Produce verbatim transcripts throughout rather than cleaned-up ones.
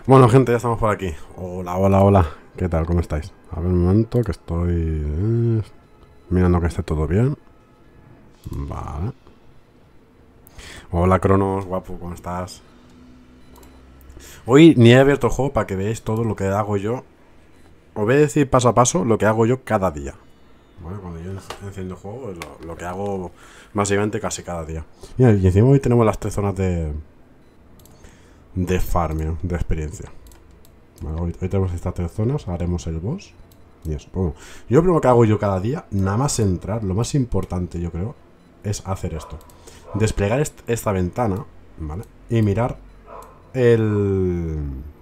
Bueno, gente, ya estamos por aquí. Hola, hola, hola. ¿Qué tal? ¿Cómo estáis? A ver un momento que estoy eh, mirando que esté todo bien. Vale. Hola, Cronos, guapo, ¿cómo estás? Hoy ni he abierto el juego para que veáis todo lo que hago yo. Os voy a decir paso a paso lo que hago yo cada día. ¿Vale? Cuando yo enciendo el juego, es lo, lo que hago básicamente casi cada día. Mira, y encima hoy tenemos las tres zonas de... De farming, de experiencia. Vale, hoy, hoy tenemos estas tres zonas, haremos el boss. Y eso, bueno, yo lo primero que hago yo cada día, nada más entrar, lo más importante yo creo, es hacer esto. Desplegar est esta ventana, ¿vale? Y mirar el...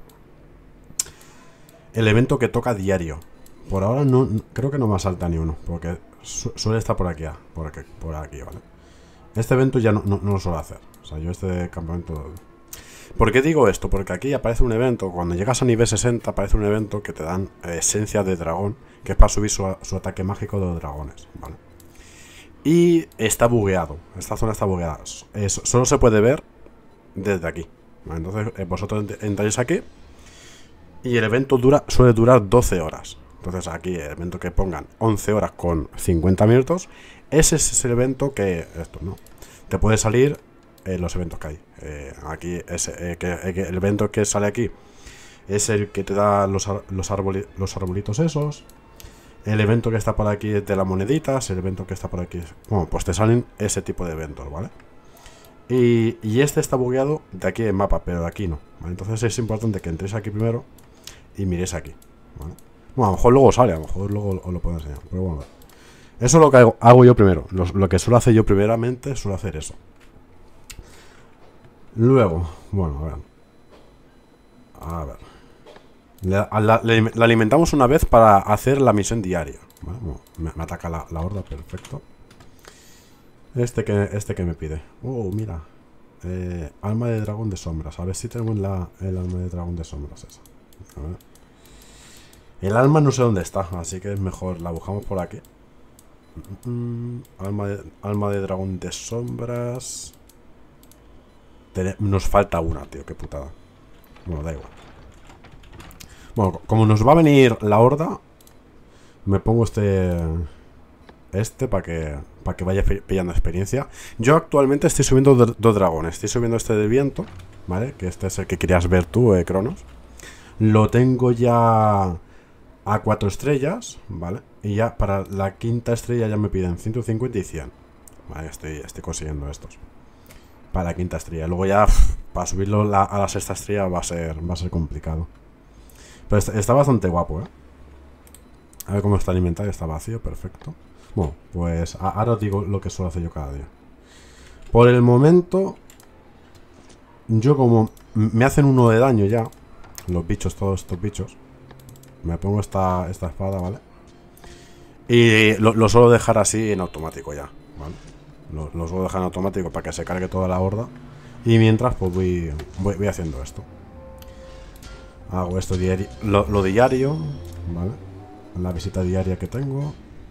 El evento que toca diario. Por ahora no, creo que no me salta ni uno, porque su suele estar por aquí, por aquí, por aquí, ¿vale? Este evento ya no, no, no lo suelo hacer. O sea, yo este campamento... ¿Por qué digo esto? Porque aquí aparece un evento, cuando llegas a nivel sesenta aparece un evento que te dan esencia de dragón, que es para subir su, su ataque mágico de los dragones, ¿vale? Y está bugueado, esta zona está bugueada, es, solo se puede ver desde aquí, ¿vale? Entonces eh, vosotros entráis aquí y el evento dura suele durar doce horas. Entonces aquí el evento que pongan once horas con cincuenta minutos, ese es el evento que, esto, ¿no? Te puede salir eh, los eventos que hay. Eh, aquí es, eh, que, eh, que el evento que sale aquí es el que te da los, ar los, arboli los arbolitos esos. El evento que está por aquí es de las moneditas. El evento que está por aquí es... Bueno, pues te salen ese tipo de eventos, ¿vale? Y, y este está bugueado de aquí en mapa, pero de aquí no, ¿vale? Entonces es importante que entréis aquí primero y miréis aquí, ¿vale? Bueno, a lo mejor luego sale, a lo mejor luego os lo puedo enseñar, pero bueno, eso es lo que hago, hago yo primero. Lo, lo que suelo hacer yo primeramente, suelo hacer eso. Luego, bueno, a ver. A ver. La, la, la alimentamos una vez para hacer la misión diaria. ¿Vale? Bueno, me, me ataca la, la horda, perfecto. Este que, este que me pide. Oh, mira. Eh, alma de dragón de sombras. A ver si tenemos la, el alma de dragón de sombras esa. A ver. El alma no sé dónde está, así que es mejor. La buscamos por aquí. Mm, alma, de, alma de dragón de sombras. Nos falta una, tío, qué putada. Bueno, da igual. Bueno, como nos va a venir la horda, me pongo este... Este para que para que vaya pillando experiencia. Yo actualmente estoy subiendo dos dragones. Estoy subiendo este de viento, ¿vale? Que este es el que querías ver tú, eh, Cronos. Lo tengo ya a cuatro estrellas, ¿vale? Y ya para la quinta estrella ya me piden ciento cincuenta y cien. Vale, estoy, estoy consiguiendo estos para la quinta estrella. Luego ya pff, para subirlo la, a la sexta estrella va a ser va a ser complicado. Pero está, está bastante guapo, ¿eh? A ver cómo está el inventario. Está vacío, perfecto. Bueno, pues a, ahora os digo lo que suelo hacer yo cada día. Por el momento, yo como me hacen uno de daño ya, los bichos, todos estos bichos, me pongo esta, esta espada, ¿vale? Y lo, lo suelo dejar así en automático ya, ¿vale? Lo, lo suelo dejar en automático para que se cargue toda la horda. Y mientras, pues voy, voy, voy haciendo esto. Hago esto diario, lo, lo diario, ¿vale? La visita diaria que tengo.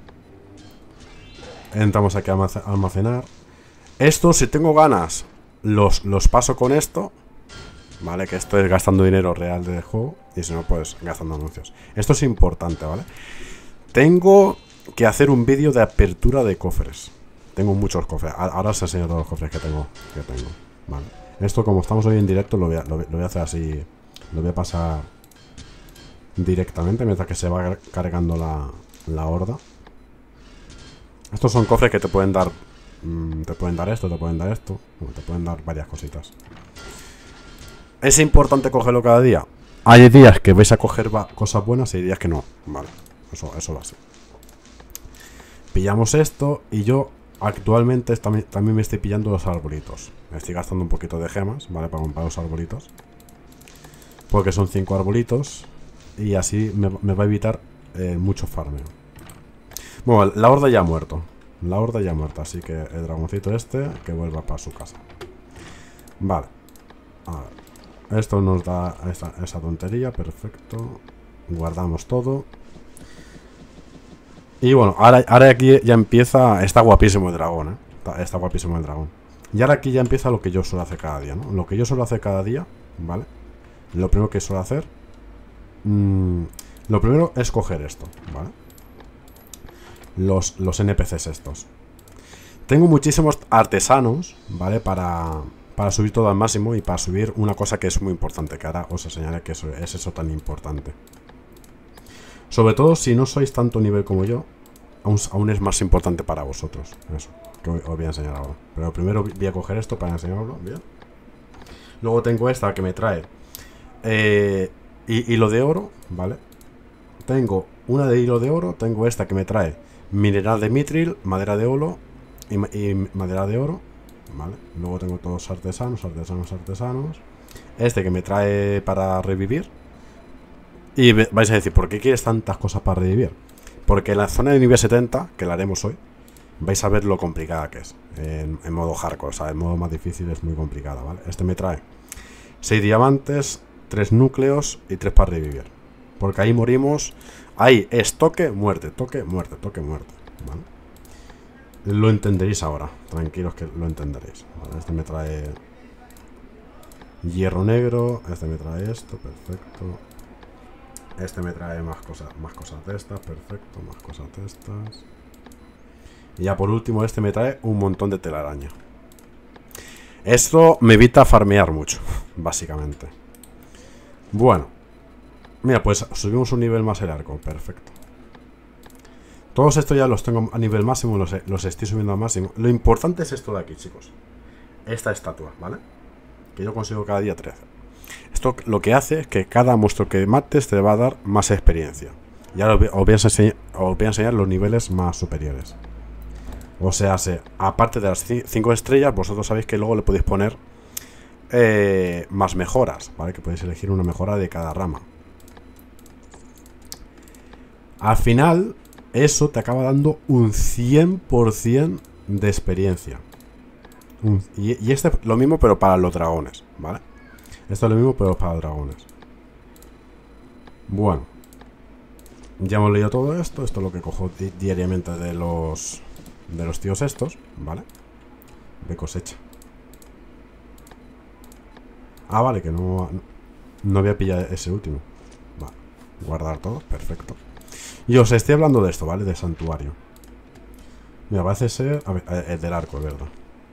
Entramos aquí a almacenar. Esto, si tengo ganas, los, los paso con esto, ¿vale? Que estoy gastando dinero real del juego. Y si no, pues gastando anuncios. Esto es importante, ¿vale? Tengo que hacer un vídeo de apertura de cofres. Tengo muchos cofres. Ahora os enseño todos los cofres que tengo, que tengo. Vale. Esto, como estamos hoy en directo, lo voy a, lo, lo voy a hacer así. Lo voy a pasar directamente mientras que se va cargando la, la horda. Estos son cofres que te pueden dar. Mmm, te pueden dar esto, te pueden dar esto. Bueno, te pueden dar varias cositas. ¿Es importante cogerlo cada día? Hay días que vais a coger cosas buenas y hay días que no. Vale, eso, eso va así. Pillamos esto y yo actualmente también, también me estoy pillando los arbolitos. Me estoy gastando un poquito de gemas, ¿vale? Para comprar los arbolitos. Porque son cinco arbolitos. Y así me, me va a evitar eh, mucho farmeo. Bueno, la horda ya ha muerto. La horda ya ha muerto, así que el dragoncito este que vuelva para su casa. Vale. A ver. Esto nos da esa, esa tontería, perfecto. Guardamos todo. Y bueno, ahora, ahora aquí ya empieza. Está guapísimo el dragón, ¿eh? Está, está guapísimo el dragón. Y ahora aquí ya empieza lo que yo suelo hacer cada día, ¿no? Lo que yo suelo hacer cada día, ¿vale? lo primero que suelo hacer, mmm, lo primero es coger esto, ¿vale? Los, los N P Cs estos. Tengo muchísimos artesanos, ¿vale? Para, para subir todo al máximo y para subir una cosa que es muy importante, que ahora os enseñaré que eso, es eso tan importante. Sobre todo si no sois tanto nivel como yo, aún, aún es más importante para vosotros. Eso, que os voy a enseñar ahora. Pero primero voy a coger esto para enseñarlo, ¿bien? Luego tengo esta que me trae eh, hilo de oro, ¿vale? Tengo una de hilo de oro, tengo esta que me trae mineral de mitril, madera de oro y, y madera de oro, ¿vale? Luego tengo todos artesanos, artesanos, artesanos. Este que me trae para revivir. Y vais a decir, ¿por qué quieres tantas cosas para revivir? Porque en la zona de nivel setenta, que la haremos hoy, vais a ver lo complicada que es. En, en modo hardcore, o sea, en modo más difícil es muy complicada, ¿vale? Este me trae seis diamantes, tres núcleos y tres para revivir. Porque ahí morimos. Ahí es toque, muerte, toque, muerte, toque, muerte, ¿vale? Lo entenderéis ahora. Tranquilos que lo entenderéis, ¿vale? Este me trae hierro negro. Este me trae esto, perfecto. Este me trae más cosas, más cosas de estas, perfecto, más cosas de estas. Y ya por último este me trae un montón de telaraña. Esto me evita farmear mucho, básicamente. Bueno. Mira, pues subimos un nivel más el arco, perfecto. Todos estos ya los tengo a nivel máximo, los, los estoy subiendo al máximo. Lo importante es esto de aquí, chicos. Esta estatua, ¿vale? Que yo consigo cada día trece. Esto lo que hace es que cada monstruo que mates te va a dar más experiencia. Y ahora os voy a enseñar, os voy a enseñar los niveles más superiores. O sea, se, aparte de las cinco estrellas, vosotros sabéis que luego le podéis poner eh, más mejoras, ¿vale? Que podéis elegir una mejora de cada rama. Al final, eso te acaba dando un cien por cien de experiencia. Un, y, y este lo mismo, pero para los dragones, ¿vale? Esto es lo mismo, pero para dragones. Bueno. Ya hemos leído todo esto. Esto es lo que cojo di diariamente de los de los tíos estos, ¿vale? De cosecha. Ah, vale, que no, no voy a pillar ese último. Vale. Guardar todo, perfecto. Y os estoy hablando de esto, ¿vale? De santuario. Mira, parece ser... A ver, el del arco, es verdad.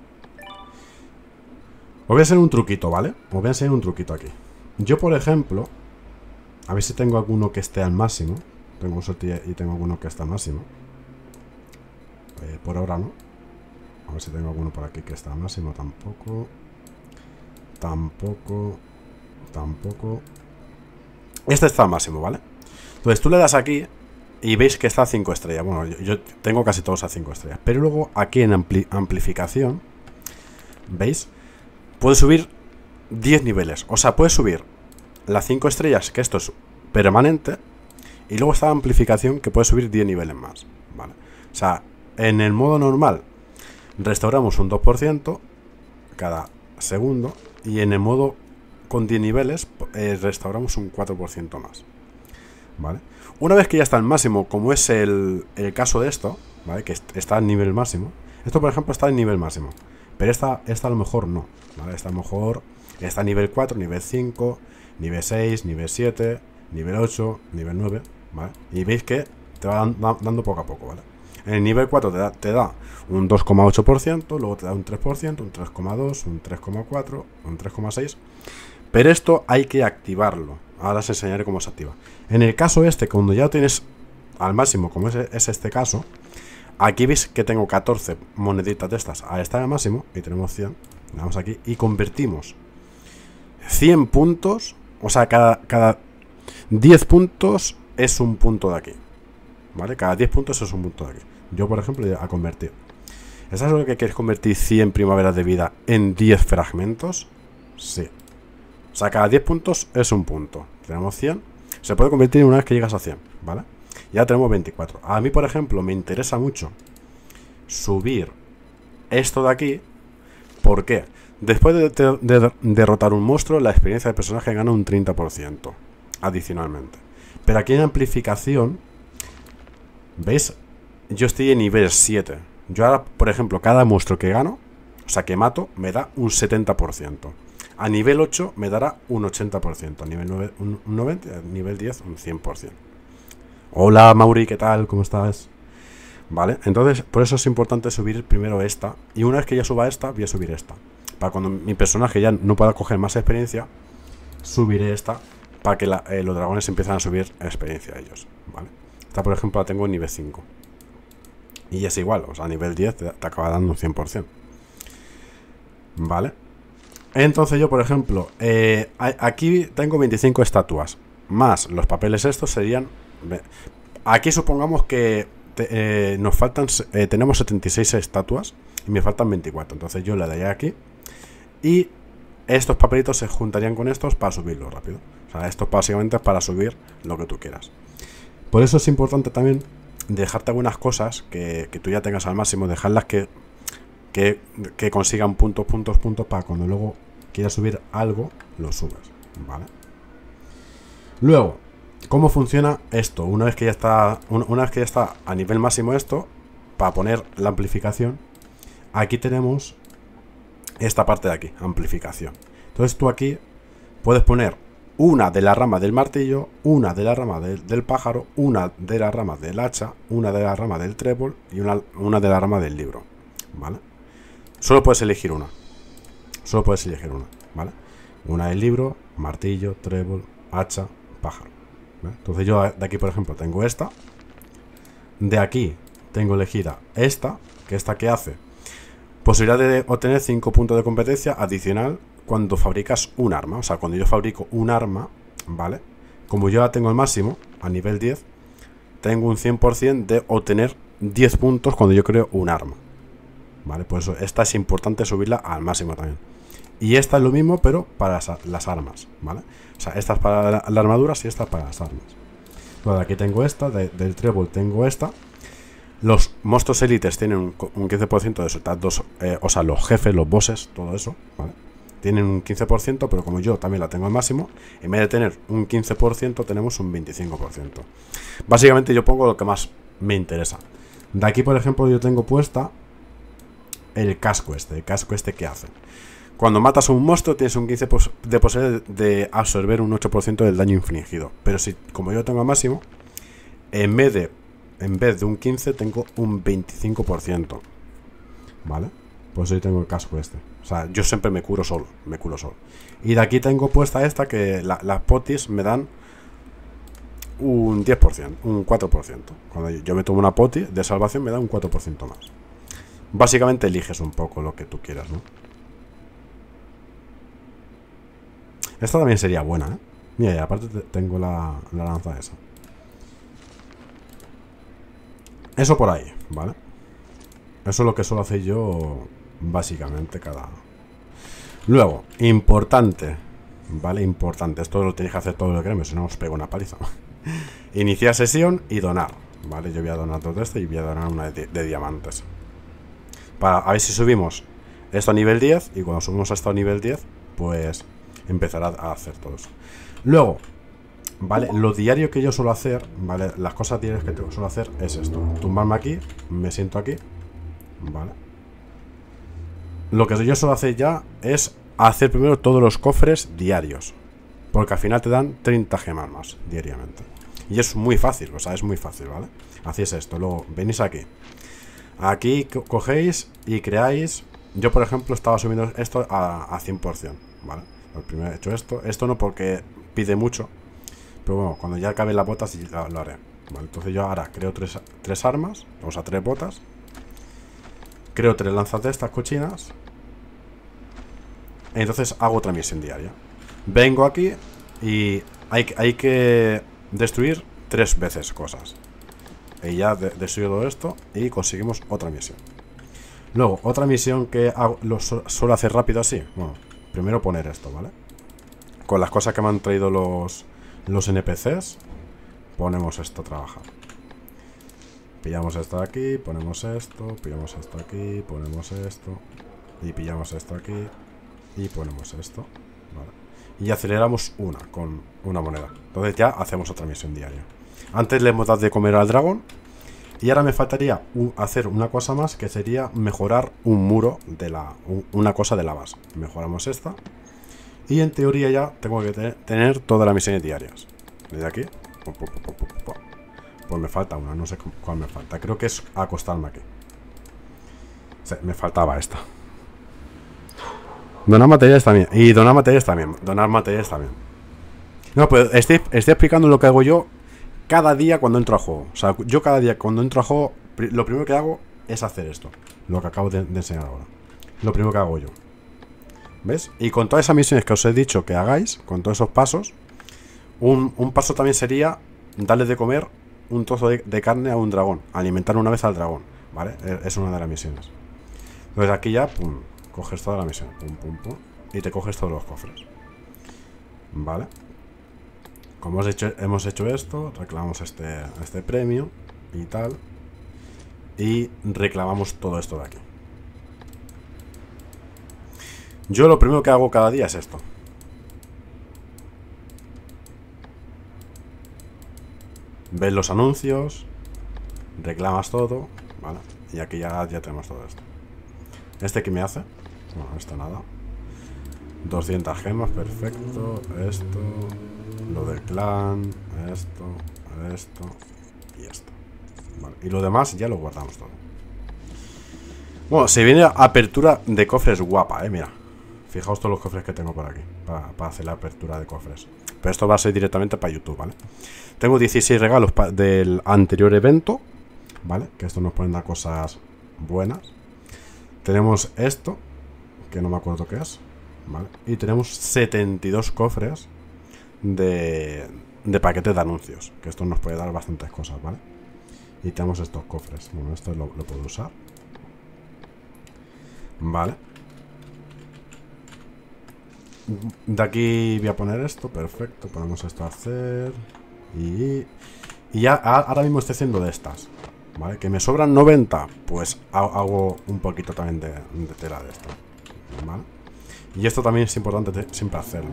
Os voy a hacer un truquito, ¿vale? Os voy a enseñar un truquito aquí. Yo, por ejemplo... A ver si tengo alguno que esté al máximo. Tengo un suerte y tengo alguno que está al máximo. Eh, por ahora no. A ver si tengo alguno por aquí que está al máximo. Tampoco. Tampoco. Tampoco. Este está al máximo, ¿vale? Entonces tú le das aquí y veis que está a cinco estrellas. Bueno, yo, yo tengo casi todos a cinco estrellas. Pero luego aquí en ampli amplificación, ¿veis? Puedes subir diez niveles. O sea, puedes subir las cinco estrellas, que esto es permanente. Y luego está la amplificación, que puede subir diez niveles más, ¿vale? O sea, en el modo normal restauramos un dos por ciento cada segundo. Y en el modo con diez niveles eh, restauramos un cuatro por ciento más, ¿vale? Una vez que ya está al máximo, como es el, el caso de esto, ¿vale? Que está al nivel máximo. Esto, por ejemplo, está en nivel máximo. Pero esta, esta a lo mejor no, ¿vale? Esta a lo mejor está a nivel cuatro, nivel cinco, nivel seis, nivel siete, nivel ocho, nivel nueve, ¿vale? Y veis que te va dando poco a poco, ¿vale? En el nivel cuatro te da, te da un dos coma ocho por ciento, luego te da un tres por ciento, un tres coma dos, un tres coma cuatro, un tres coma seis. Pero esto hay que activarlo. Ahora os enseñaré cómo se activa. En el caso este, cuando ya lo tienes al máximo, como es, es este caso, aquí veis que tengo catorce moneditas de estas a estar al máximo, y tenemos cien. Le damos aquí y convertimos cien puntos, o sea, cada, cada diez puntos es un punto de aquí, ¿vale? Cada diez puntos es un punto de aquí. Yo, por ejemplo, a convertir. ¿Estás seguro que quieres convertir cien primaveras de vida en diez fragmentos? Sí. O sea, cada diez puntos es un punto. Tenemos cien. Se puede convertir una vez que llegas a cien, ¿vale? Ya tenemos veinticuatro. A mí, por ejemplo, me interesa mucho subir esto de aquí. ¿Por qué? Después de, de, de derrotar un monstruo, la experiencia del personaje gana un treinta por ciento adicionalmente. Pero aquí en amplificación, ¿veis? Yo estoy en nivel siete. Yo ahora, por ejemplo, cada monstruo que gano, o sea, que mato, me da un setenta por ciento. A nivel ocho me dará un ochenta por ciento, a nivel nueve un noventa por ciento, a nivel diez un cien por ciento. Hola Mauri, ¿qué tal? ¿Cómo estás? Vale, entonces por eso es importante subir primero esta. Y una vez que ya suba esta, voy a subir esta. Para cuando mi personaje ya no pueda coger más experiencia, subiré esta para que la, eh, los dragones empiezan a subir experiencia a ellos. Vale. Esta por ejemplo la tengo en nivel cinco. Y es igual, o sea, a nivel diez te, te acaba dando un cien por ciento. Vale. Entonces yo, por ejemplo, eh, aquí tengo veinticinco estatuas. Más los papeles estos serían... Aquí supongamos que te, eh, nos faltan... Eh, tenemos setenta y seis estatuas y me faltan veinticuatro. Entonces yo le daría aquí. Y estos papelitos se juntarían con estos para subirlo rápido. O sea, esto básicamente es para subir lo que tú quieras. Por eso es importante también dejarte algunas cosas que, que tú ya tengas al máximo. Dejarlas que... Que, que consigan puntos, puntos, puntos para cuando luego quieras subir algo, lo subas, ¿vale? Luego, ¿cómo funciona esto? Una vez que ya está, una vez que ya está a nivel máximo esto, para poner la amplificación, aquí tenemos esta parte de aquí, amplificación. Entonces tú aquí puedes poner una de la rama del martillo, una de la rama de, del pájaro, una de la rama del hacha, una de la rama del trébol y una, una de la rama del libro, ¿vale? Solo puedes elegir una. Solo puedes elegir una, ¿vale? Una del libro, martillo, trébol, hacha, pájaro, ¿vale? Entonces yo de aquí, por ejemplo, tengo esta. De aquí tengo elegida esta, que esta que hace posibilidad de obtener cinco puntos de competencia adicional cuando fabricas un arma. O sea, cuando yo fabrico un arma, ¿vale? Como yo ya tengo el máximo, a nivel diez, tengo un cien por ciento de obtener diez puntos cuando yo creo un arma. Vale, por eso esta es importante subirla al máximo también. Y esta es lo mismo, pero para las, las armas, ¿vale? O sea, esta es para las la armaduras y esta es para las armas. Bueno, aquí tengo esta, de, del trébol tengo esta. Los monstruos élites tienen un, un quince por ciento de soltar dos, eh, o sea, los jefes, los bosses, todo eso, ¿vale? Tienen un quince por ciento, pero como yo también la tengo al máximo, en vez de tener un quince por ciento, tenemos un veinticinco por ciento. Básicamente yo pongo lo que más me interesa. De aquí, por ejemplo, yo tengo puesta el casco este, el casco este que hace. Cuando matas a un monstruo tienes un quince por ciento de posibilidad de absorber un ocho por ciento del daño infligido. Pero si, como yo tengo al máximo, en vez de en vez de un quince tengo un veinticinco por ciento. ¿Vale? Pues hoy tengo el casco este. O sea, yo siempre me curo solo, me curo solo. Y de aquí tengo puesta esta que la, las potis me dan un diez por ciento, un cuatro por ciento. Cuando yo me tomo una poti de salvación me da un cuatro por ciento más. Básicamente eliges un poco lo que tú quieras, ¿no? Esta también sería buena, ¿eh? Mira, y aparte tengo la, la lanza esa. Eso por ahí, ¿vale? Eso es lo que suelo hacer yo básicamente cada... Luego, importante, ¿vale? Importante. Esto lo tenéis que hacer todo lo que queremos, si no os pego una paliza. Iniciar sesión y donar, ¿vale? Yo voy a donar todo esto y voy a donar una de, de diamantes. Para a ver si subimos esto a nivel diez. Y cuando subimos esto a nivel diez, pues empezará a hacer todo eso. Luego, ¿vale? Lo diario que yo suelo hacer, ¿vale? Las cosas diarias que suelo hacer es esto. Tumbarme aquí, me siento aquí, ¿vale? Lo que yo suelo hacer ya es hacer primero todos los cofres diarios, porque al final te dan treinta gemas más diariamente. Y es muy fácil, o sea, es muy fácil, ¿vale? Hacéis esto, luego venís aquí. Aquí co cogéis y creáis. Yo, por ejemplo, estaba subiendo esto a, a cien por ciento, ¿vale? Pues primero he hecho esto. Esto no porque pide mucho, pero bueno, cuando ya acabe las botas lo, lo haré, ¿vale? Entonces yo ahora creo tres, tres armas, o sea, tres botas. Creo tres lanzas de estas cochinas. Entonces hago otra misión diaria. Vengo aquí y hay, hay que destruir tres veces cosas. Y ya de, destruyo todo esto y conseguimos otra misión. Luego, otra misión que hago, lo su, suelo hacer rápido así. Bueno, primero poner esto, ¿vale? Con las cosas que me han traído los, los N P Cs, ponemos esto a trabajar. Pillamos esto de aquí, ponemos esto, pillamos esto aquí, ponemos esto, y pillamos esto aquí, y ponemos esto, ¿vale? Y aceleramos una con una moneda. Entonces ya hacemos otra misión diaria. Antes le hemos dado de comer al dragón. Y ahora me faltaría un, hacer una cosa más, que sería mejorar un muro de la... Un, una cosa de la base. Mejoramos esta. Y en teoría ya tengo que te tener todas las misiones diarias. Desde aquí. Pues me falta una, no sé cuál me falta. Creo que es acostarme aquí. O sea, me faltaba esta. Donar materiales también. Y donar materiales también. Donar materiales también. No, pues estoy, estoy explicando lo que hago yo cada día cuando entro a juego. O sea, yo cada día cuando entro a juego, lo primero que hago es hacer esto. Lo que acabo de, de enseñar ahora. Lo primero que hago yo. ¿Ves? Y con todas esas misiones que os he dicho que hagáis, con todos esos pasos, un, un paso también sería darle de comer un trozo de, de carne a un dragón. Alimentar una vez al dragón. ¿Vale? Es una de las misiones. Entonces aquí ya, pum, coges toda la misión. Pum, pum, pum. Y te coges todos los cofres. ¿Vale? Como hemos hecho, hemos hecho esto, reclamamos este, este premio y tal. Y reclamamos todo esto de aquí. Yo lo primero que hago cada día es esto. Ves los anuncios, reclamas todo, ¿vale? Y aquí ya, ya tenemos todo esto. ¿Este qué me hace? Bueno, esto nada. doscientas gemas, perfecto. Esto, lo del clan, esto, esto y esto. Vale. Y lo demás ya lo guardamos todo. Bueno, se viene apertura de cofres guapa, eh, mira. Fijaos todos los cofres que tengo por aquí para, para hacer la apertura de cofres. Pero esto va a ser directamente para YouTube, ¿vale? Tengo dieciséis regalos del anterior evento, ¿vale? Que esto nos pueden dar cosas buenas. Tenemos esto, que no me acuerdo qué es, ¿vale? Y tenemos setenta y dos cofres de, de paquetes de anuncios, que esto nos puede dar bastantes cosas, ¿vale? Y tenemos estos cofres. Bueno, esto lo, lo puedo usar. Vale. De aquí voy a poner esto, perfecto. Ponemos esto a hacer. Y, y ya ahora mismo estoy haciendo de estas, ¿vale? Que me sobran noventa, pues hago un poquito también de, de tela de esto, ¿vale? Y esto también es importante siempre hacerlo.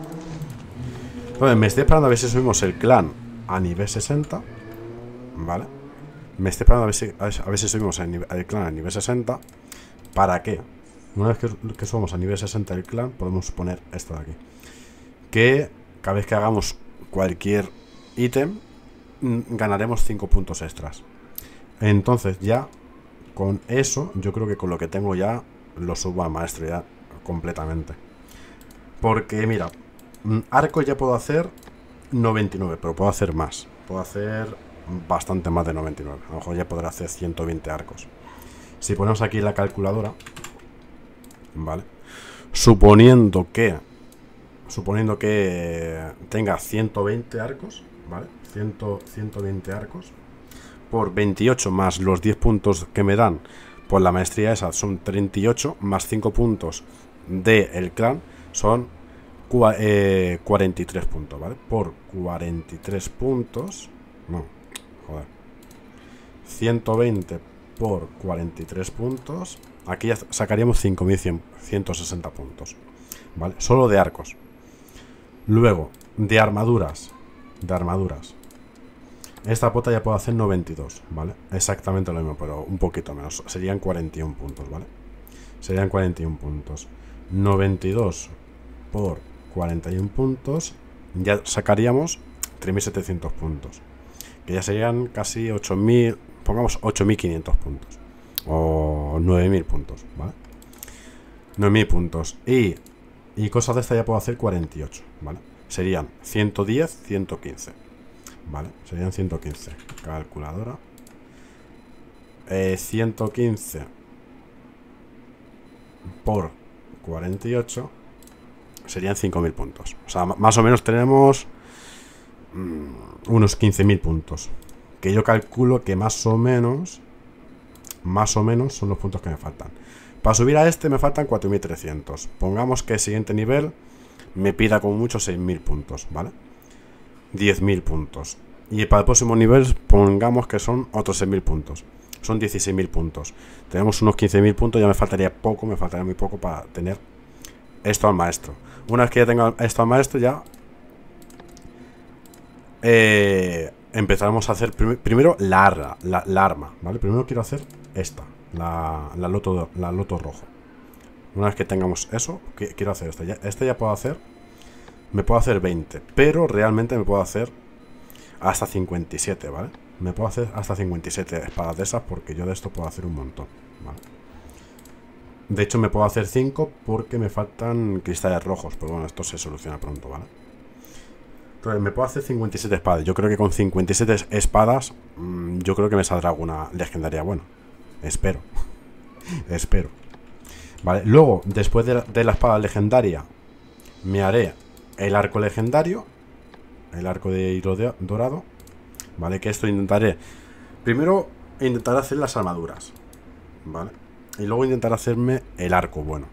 Entonces me estoy esperando a ver si subimos el clan a nivel sesenta, ¿vale? Me estoy esperando a ver si, a ver si subimos el, el clan a nivel sesenta. ¿Para qué? Una vez que, que subamos a nivel sesenta el clan, podemos poner esto de aquí. Que cada vez que hagamos cualquier ítem, ganaremos cinco puntos extras. Entonces ya, con eso, yo creo que con lo que tengo ya, lo subo a maestro ya completamente. Porque mira, arcos ya puedo hacer noventa y nueve, pero puedo hacer más. Puedo hacer bastante más de noventa y nueve. A lo mejor ya podré hacer ciento veinte arcos. Si ponemos aquí la calculadora, ¿vale? Suponiendo que Suponiendo que tenga ciento veinte arcos, ¿vale? cien, ciento veinte arcos por veintiocho más los diez puntos que me dan por la maestría esa son treinta y ocho, más cinco puntos del clan son eh, cuarenta y tres puntos, ¿vale? Por cuarenta y tres puntos, no, joder, ciento veinte por cuarenta y tres puntos, aquí ya sacaríamos cinco mil ciento sesenta puntos, ¿vale? Solo de arcos. Luego, de armaduras. De armaduras. Esta pota ya puedo hacer noventa y dos, ¿vale? Exactamente lo mismo, pero un poquito menos. Serían cuarenta y uno puntos, ¿vale? Serían cuarenta y uno puntos. noventa y dos por cuarenta y uno puntos. Ya sacaríamos tres mil setecientos puntos. Que ya serían casi ocho mil. Pongamos ocho mil quinientos puntos. O nueve mil puntos, ¿vale? nueve mil puntos. Y... Y cosas de esta ya puedo hacer cuarenta y ocho, ¿vale? Serían ciento diez, ciento quince, ¿vale? Serían ciento quince. Calculadora. Eh, ciento quince por cuarenta y ocho serían cinco mil puntos. O sea, más o menos tenemos mmm, unos quince mil puntos. Que yo calculo que más o menos, más o menos son los puntos que me faltan. Para subir a este me faltan cuatro mil trescientos. Pongamos que el siguiente nivel me pida como mucho seis mil puntos, ¿vale? diez mil puntos. Y para el próximo nivel pongamos que son otros seis mil puntos. Son dieciséis mil puntos. Tenemos unos quince mil puntos, ya me faltaría poco, me faltaría muy poco para tener esto al maestro. Una vez que ya tenga esto al maestro ya... Eh, empezaremos a hacer prim primero la, la, la arma, ¿vale? Primero quiero hacer esta. La, la, loto, la loto rojo, Una vez que tengamos eso, quiero hacer este. Ya, este ya puedo hacer. Me puedo hacer veinte. Pero realmente me puedo hacer hasta cincuenta y siete, ¿vale? Me puedo hacer hasta cincuenta y siete espadas de esas porque yo de esto puedo hacer un montón, ¿vale? De hecho me puedo hacer cinco porque me faltan cristales rojos. Pero bueno, esto se soluciona pronto, ¿vale? Entonces me puedo hacer cincuenta y siete espadas. Yo creo que con cincuenta y siete espadas mmm, yo creo que me saldrá alguna legendaria. Bueno, espero. Espero. Vale, luego, después de la, de la espada legendaria, me haré el arco legendario. El arco de hilo de, dorado. Vale, que esto intentaré. Primero intentaré hacer las armaduras. Vale. Y luego intentaré hacerme el arco, bueno.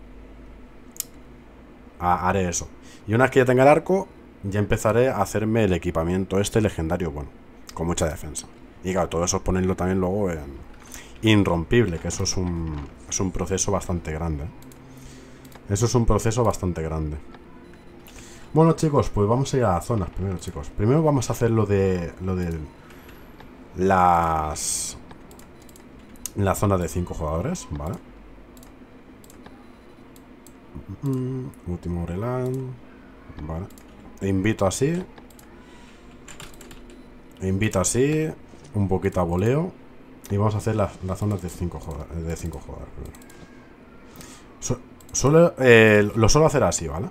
Ha, haré eso. Y una vez que ya tenga el arco, ya empezaré a hacerme el equipamiento este legendario, bueno. Con mucha defensa. Y claro, todo eso es ponerlo también luego en irrompible, que eso es un, es un proceso bastante grande. Eso es un proceso bastante grande. Bueno, chicos, pues vamos a ir a las zonas primero, chicos. Primero vamos a hacer lo de lo de las la zona de cinco jugadores, ¿vale? Mm, último relan, vale. Invito así. Invito así, un poquito a voleo. Y vamos a hacer las, las zonas de cinco jugadores, de cinco jugadores primero. So, solo, eh, lo suelo hacer así, ¿vale?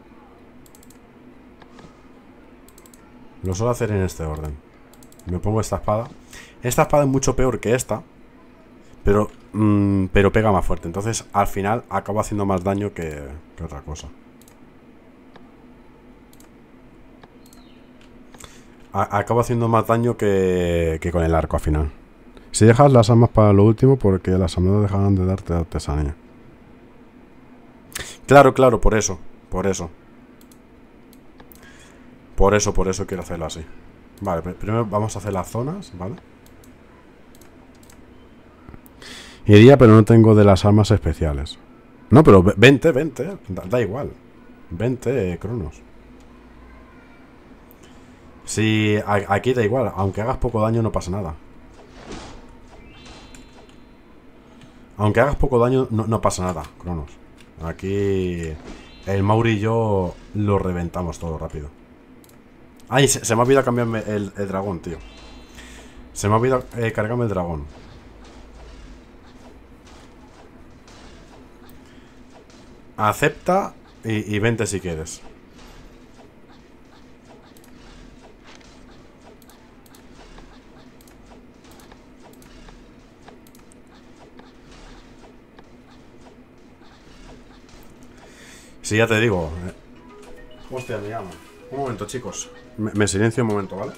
Lo suelo hacer en este orden. Me pongo esta espada. Esta espada es mucho peor que esta. Pero, mmm, pero pega más fuerte. Entonces, al final, acabo haciendo más daño que, que otra cosa. A, acabo haciendo más daño que, que con el arco al final. Si dejas las armas para lo último, porque las armas dejarán de darte artesanía. Claro, claro, por eso. Por eso. Por eso, por eso quiero hacerlo así. Vale, primero vamos a hacer las zonas, ¿vale? Iría, pero no tengo de las armas especiales. No, pero veinte, veinte, da, da igual. veinte, eh, Cronos. Si aquí da igual, aunque hagas poco daño no pasa nada. Aunque hagas poco daño no, no pasa nada, Cronos. Aquí el Mauri y yo lo reventamos todo rápido. Ay, se, se me ha olvidado cambiarme el, el dragón, tío. Se me ha olvidado eh, cargarme el dragón. Acepta y, y vente si quieres. Si ya te digo. Eh. Hostia, me llama. Un momento, chicos. Me, me silencio un momento, ¿vale?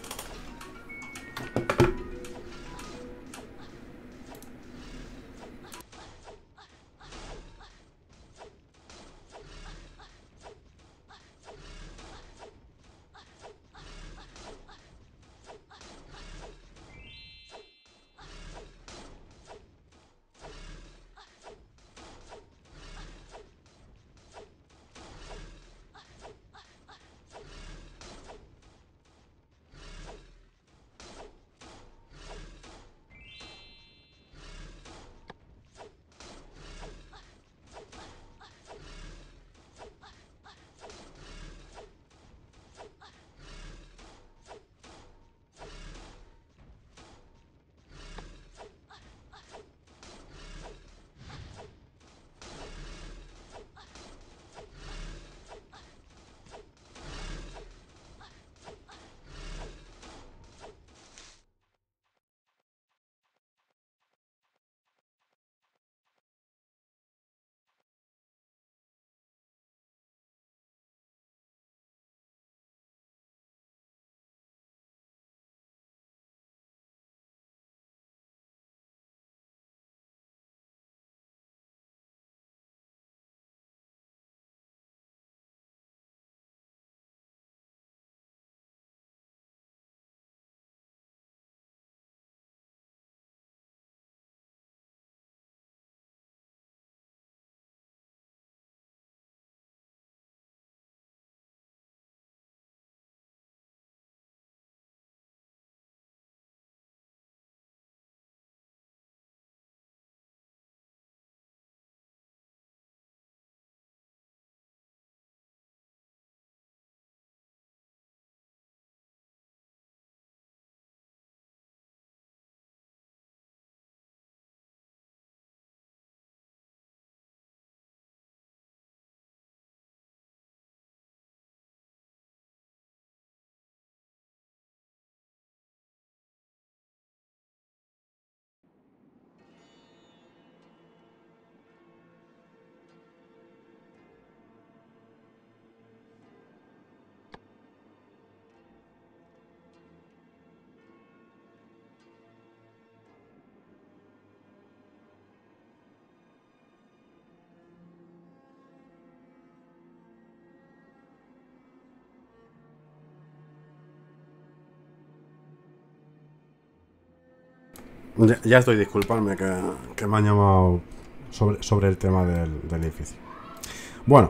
Ya, ya estoy, disculpadme que, que me han llamado sobre, sobre el tema del, del edificio. Bueno.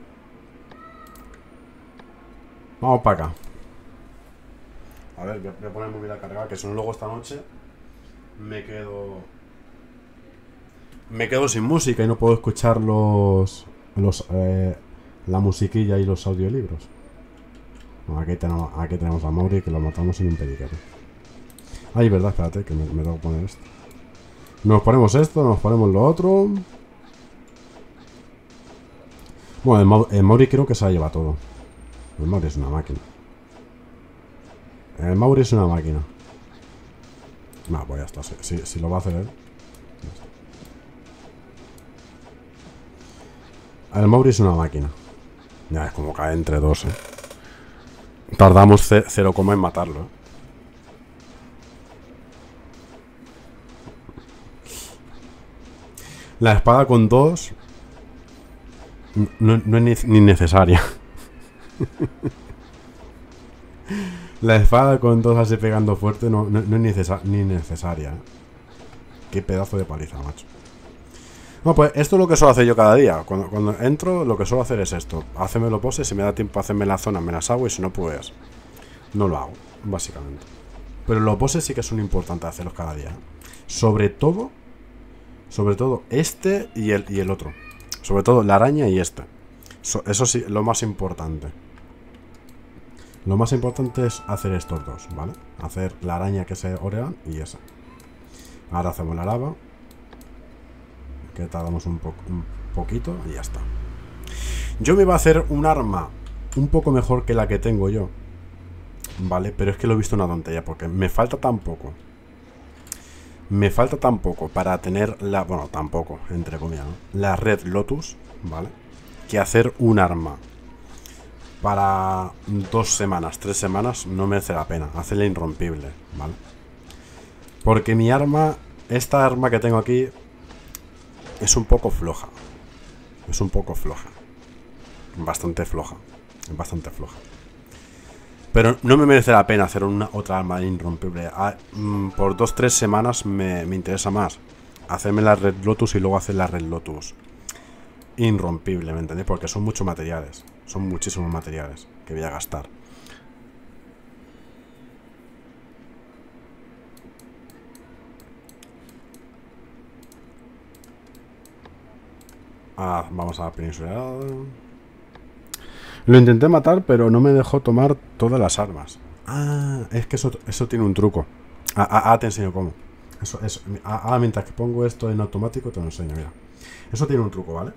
Vamos para acá. A ver, voy a, voy a poner el móvil a cargar, que si no luego esta noche me quedo... Me quedo sin música y no puedo escuchar los... los eh, la musiquilla y los audiolibros. Bueno, aquí, tenemos, aquí tenemos a Mauri, que lo matamos sin un periquete. Ay, verdad, espérate, que me, me tengo que poner esto. Nos ponemos esto, nos ponemos lo otro. Bueno, el, Mau el Mauri creo que se la lleva todo. El Mauri es una máquina. El Mauri es una máquina. No, pues ya está. Si, si, si lo va a hacer él. El Mauri es una máquina. Ya es como cae entre dos, eh. Tardamos cero coma en matarlo, eh. La espada con dos no, no es ni, ni necesaria. La espada con dos así pegando fuerte no, no, no es necesa ni necesaria, ¿eh? Qué pedazo de paliza, macho. No, pues esto es lo que suelo hacer yo cada día. Cuando, cuando entro, lo que suelo hacer es esto. Hacerme los bosses, si me da tiempo a hacerme la zona, me las hago, y si no, pues no lo hago, básicamente. Pero los bosses sí que son importantes hacerlos cada día, ¿eh? Sobre todo, sobre todo este y el, y el otro. Sobre todo la araña y este. So, eso sí, lo más importante. Lo más importante es hacer estos dos, ¿vale? Hacer la araña que se orean y esa. Ahora hacemos la lava. Que tardamos un, po un poquito y ya está. Yo me iba a hacer un arma un poco mejor que la que tengo yo, ¿vale? Pero es que lo he visto una tontería, porque me falta tan poco. Me falta tan poco para tener la... Bueno, tampoco, entre comillas, ¿no? La Red Lotus, ¿vale? Que hacer un arma para dos semanas, tres semanas, no merece la pena. Hacerla irrompible, ¿vale? Porque mi arma, esta arma que tengo aquí, es un poco floja. Es un poco floja. Bastante floja. Bastante floja. Pero no me merece la pena hacer una otra arma irrompible. Ah, mmm, por dos tres semanas me, me interesa más hacerme la Red Lotus y luego hacer la Red Lotus irrompible, ¿me entendéis? Porque son muchos materiales. Son muchísimos materiales que voy a gastar. Ah, vamos a la península. Lo intenté matar, pero no me dejó tomar todas las armas. Ah, es que eso, eso tiene un truco. Ah, ah, ah, te enseño cómo. Eso, eso. Ah, ah, mientras que pongo esto en automático te lo enseño, mira. Eso tiene un truco, ¿vale?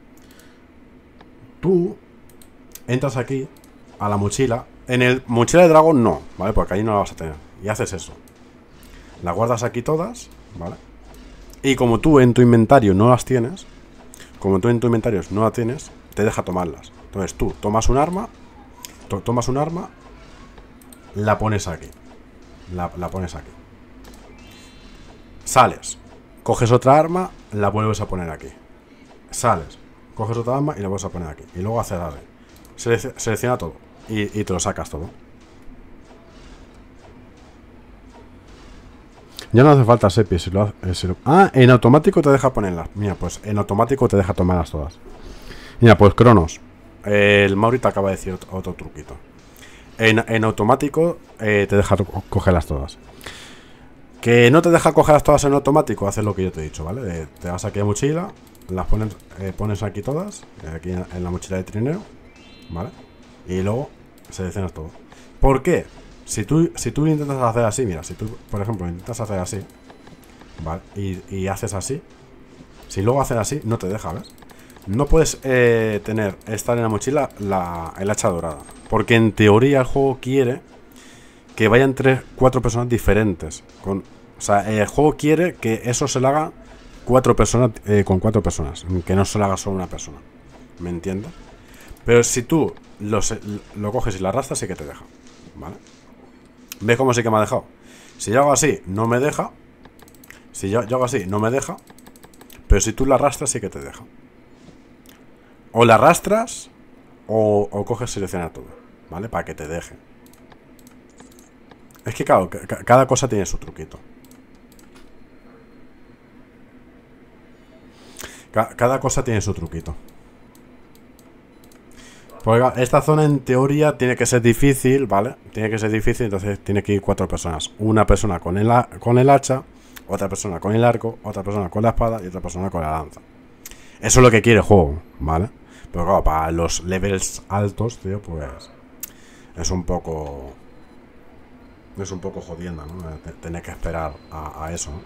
Tú entras aquí a la mochila. En el mochila de dragón no, ¿vale? Porque ahí no la vas a tener. Y haces eso. La guardas aquí todas, ¿vale? Y como tú en tu inventario no las tienes, como tú en tu inventario no las tienes, te deja tomarlas. Entonces tú tomas un arma, to tomas un arma, la pones aquí. La, la pones aquí. Sales, coges otra arma, la vuelves a poner aquí. Sales, coges otra arma y la vuelves a poner aquí. Y luego haces así. Selec selecciona todo y, y te lo sacas todo. Ya no hace falta sepi si lo, eh, si lo... Ah, en automático te deja ponerlas. Mira, pues en automático te deja tomarlas todas. Mira, pues Cronos, eh, el Mauri te acaba de decir otro, otro truquito. En, en automático eh, te deja cogerlas todas. Que no te deja cogerlas todas en automático, haces lo que yo te he dicho, ¿vale? Eh, te vas aquí a mochila, las pones, eh, pones aquí todas, eh, aquí en, en la mochila de trineo, ¿vale? Y luego seleccionas todo. ¿Por qué? Si tú, si tú intentas hacer así, mira, si tú, por ejemplo, intentas hacer así, ¿vale? Y, y haces así, si luego haces así, no te deja, ¿ves? No puedes eh, tener, estar en la mochila la, el hacha dorada. Porque en teoría el juego quiere que vayan tres, cuatro personas diferentes. Con, o sea, el juego quiere que eso se lo haga cuatro personas, eh, con cuatro personas. Que no se lo haga solo una persona. ¿Me entiendes? Pero si tú lo, lo coges y lo arrastras, sí que te deja, ¿vale? ¿Ves cómo sí que me ha dejado? Si yo hago así, no me deja. Si yo, yo hago así, no me deja. Pero si tú la arrastras, sí que te deja. O la arrastras o, o coges selecciona todo, ¿vale? Para que te deje. Es que claro, cada cosa tiene su truquito. Ca cada cosa tiene su truquito. Porque esta zona en teoría tiene que ser difícil, ¿vale? Tiene que ser difícil, entonces tiene que ir cuatro personas. Una persona con el, con el hacha, otra persona con el arco, otra persona con la espada y otra persona con la lanza. Eso es lo que quiere el juego, ¿vale? Pero claro, para los levels altos, tío, pues... Es un poco... Es un poco jodienda, ¿no? Tener que esperar a, a eso, ¿no?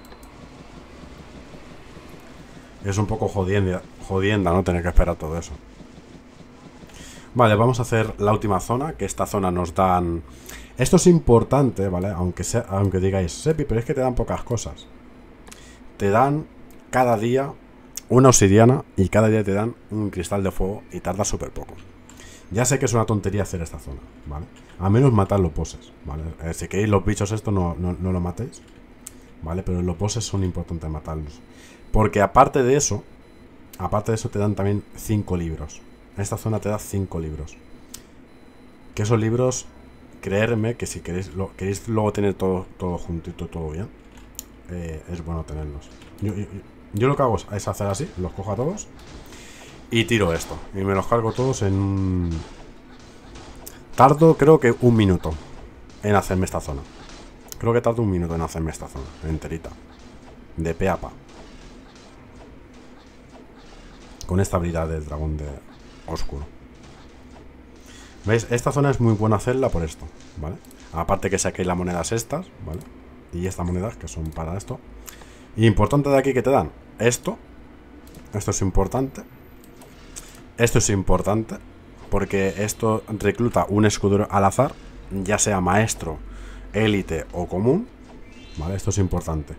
Es un poco jodienda, jodienda, ¿no? Tener que esperar todo eso. Vale, vamos a hacer la última zona, que esta zona nos dan... Esto es importante, ¿vale? Aunque, sea, aunque digáis, Sepi, pero es que te dan pocas cosas. Te dan cada día una obsidiana y cada día te dan un cristal de fuego y tarda súper poco. Ya sé que es una tontería hacer esta zona, ¿vale? A menos matar los bosses, ¿vale? Eh, si queréis los bichos esto no, no, no lo matéis, ¿vale? Pero los bosses son importantes matarlos. Porque aparte de eso, aparte de eso te dan también cinco libros. Esta zona te da cinco libros. Que esos libros, creerme que si queréis, lo, queréis luego tener todo, todo juntito, todo bien, eh, es bueno tenerlos. Yo, yo, yo lo que hago es hacer así, los cojo a todos y tiro esto. Y me los cargo todos en un... Tardo creo que un minuto en hacerme esta zona. Creo que tardo un minuto en hacerme esta zona enterita. De pe a pa. Con esta habilidad del dragón de oscuro. ¿Veis? Esta zona es muy buena hacerla por esto, ¿vale? Aparte que saquéis las monedas estas, ¿vale? Y estas monedas que son para esto. Y importante de aquí que te dan esto. Esto es importante. Esto es importante porque esto recluta un escudero al azar, ya sea maestro, élite o común, ¿vale? Esto es importante.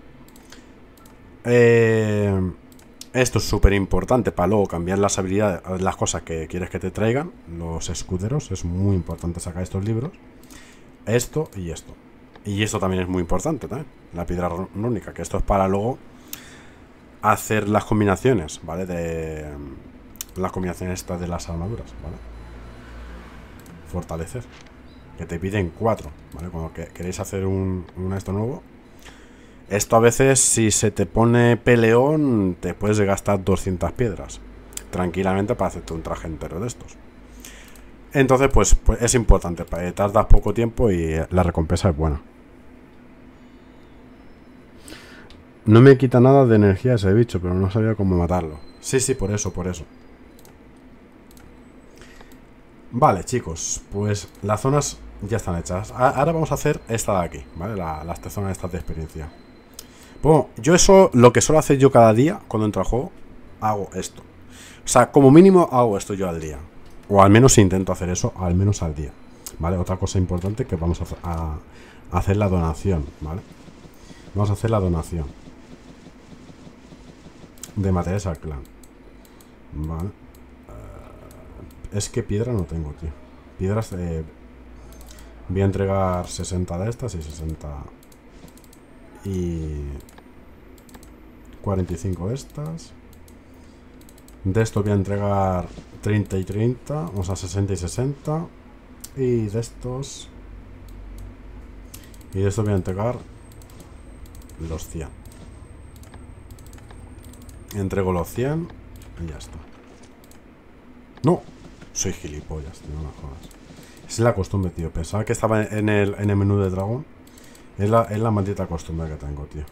Eh... Esto es súper importante para luego cambiar las habilidades, las cosas que quieres que te traigan. Los escuderos, es muy importante sacar estos libros. Esto y esto. Y esto también es muy importante también. La piedra rúnica, que esto es para luego hacer las combinaciones, ¿vale? De las combinaciones estas de las armaduras, ¿vale? Fortalecer. Que te piden cuatro, ¿vale? Cuando que, queréis hacer un, un esto nuevo. Esto a veces, si se te pone peleón, te puedes gastar doscientas piedras tranquilamente para hacerte un traje entero de estos. Entonces, pues, pues es importante. Tardas poco tiempo y la recompensa es buena. No me quita nada de energía ese bicho, pero no sabía cómo matarlo. Sí, sí, por eso, por eso. Vale, chicos, pues las zonas ya están hechas. Ahora vamos a hacer esta de aquí, ¿vale? La, las tres zonas estas de experiencia. Bueno, yo eso, lo que suelo hacer yo cada día cuando entro al juego, hago esto. O sea, como mínimo hago esto yo al día. O al menos intento hacer eso, al menos al día. ¿Vale? Otra cosa importante que vamos a, a, a hacer la donación, ¿vale? Vamos a hacer la donación de materiales al clan. Vale. Uh, es que piedra no tengo, tío. Piedras, eh, voy a entregar sesenta de estas y sesenta... Y... cuarenta y cinco de estas. De esto voy a entregar treinta y treinta, o sea, sesenta y sesenta. Y de estos... Y de esto voy a entregar los cien. Entrego los cien y ya está. No, soy gilipollas, tío, no me jodas. Es la costumbre, tío. Pensaba que estaba en el, en el menú de dragón. Es la, es la maldita costumbre que tengo, tío.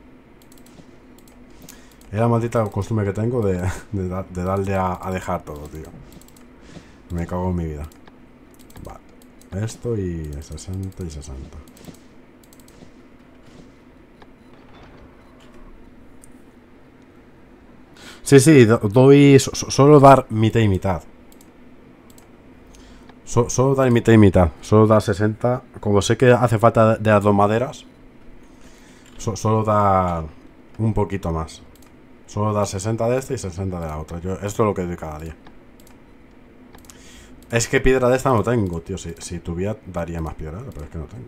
Es la maldita costumbre que tengo de, de, de darle a, a dejar todo, tío. Me cago en mi vida. Vale. Esto y sesenta y sesenta. Sí, sí, doy... So, solo dar mitad y mitad. So, solo dar mitad y mitad. Solo dar sesenta. Como sé que hace falta de las dos maderas, so, solo dar un poquito más. Solo dar sesenta de esta y sesenta de la otra. Yo, esto es lo que doy cada día. Es que piedra de esta no tengo, tío. Si, si tuviera, daría más piedra, pero es que no tengo.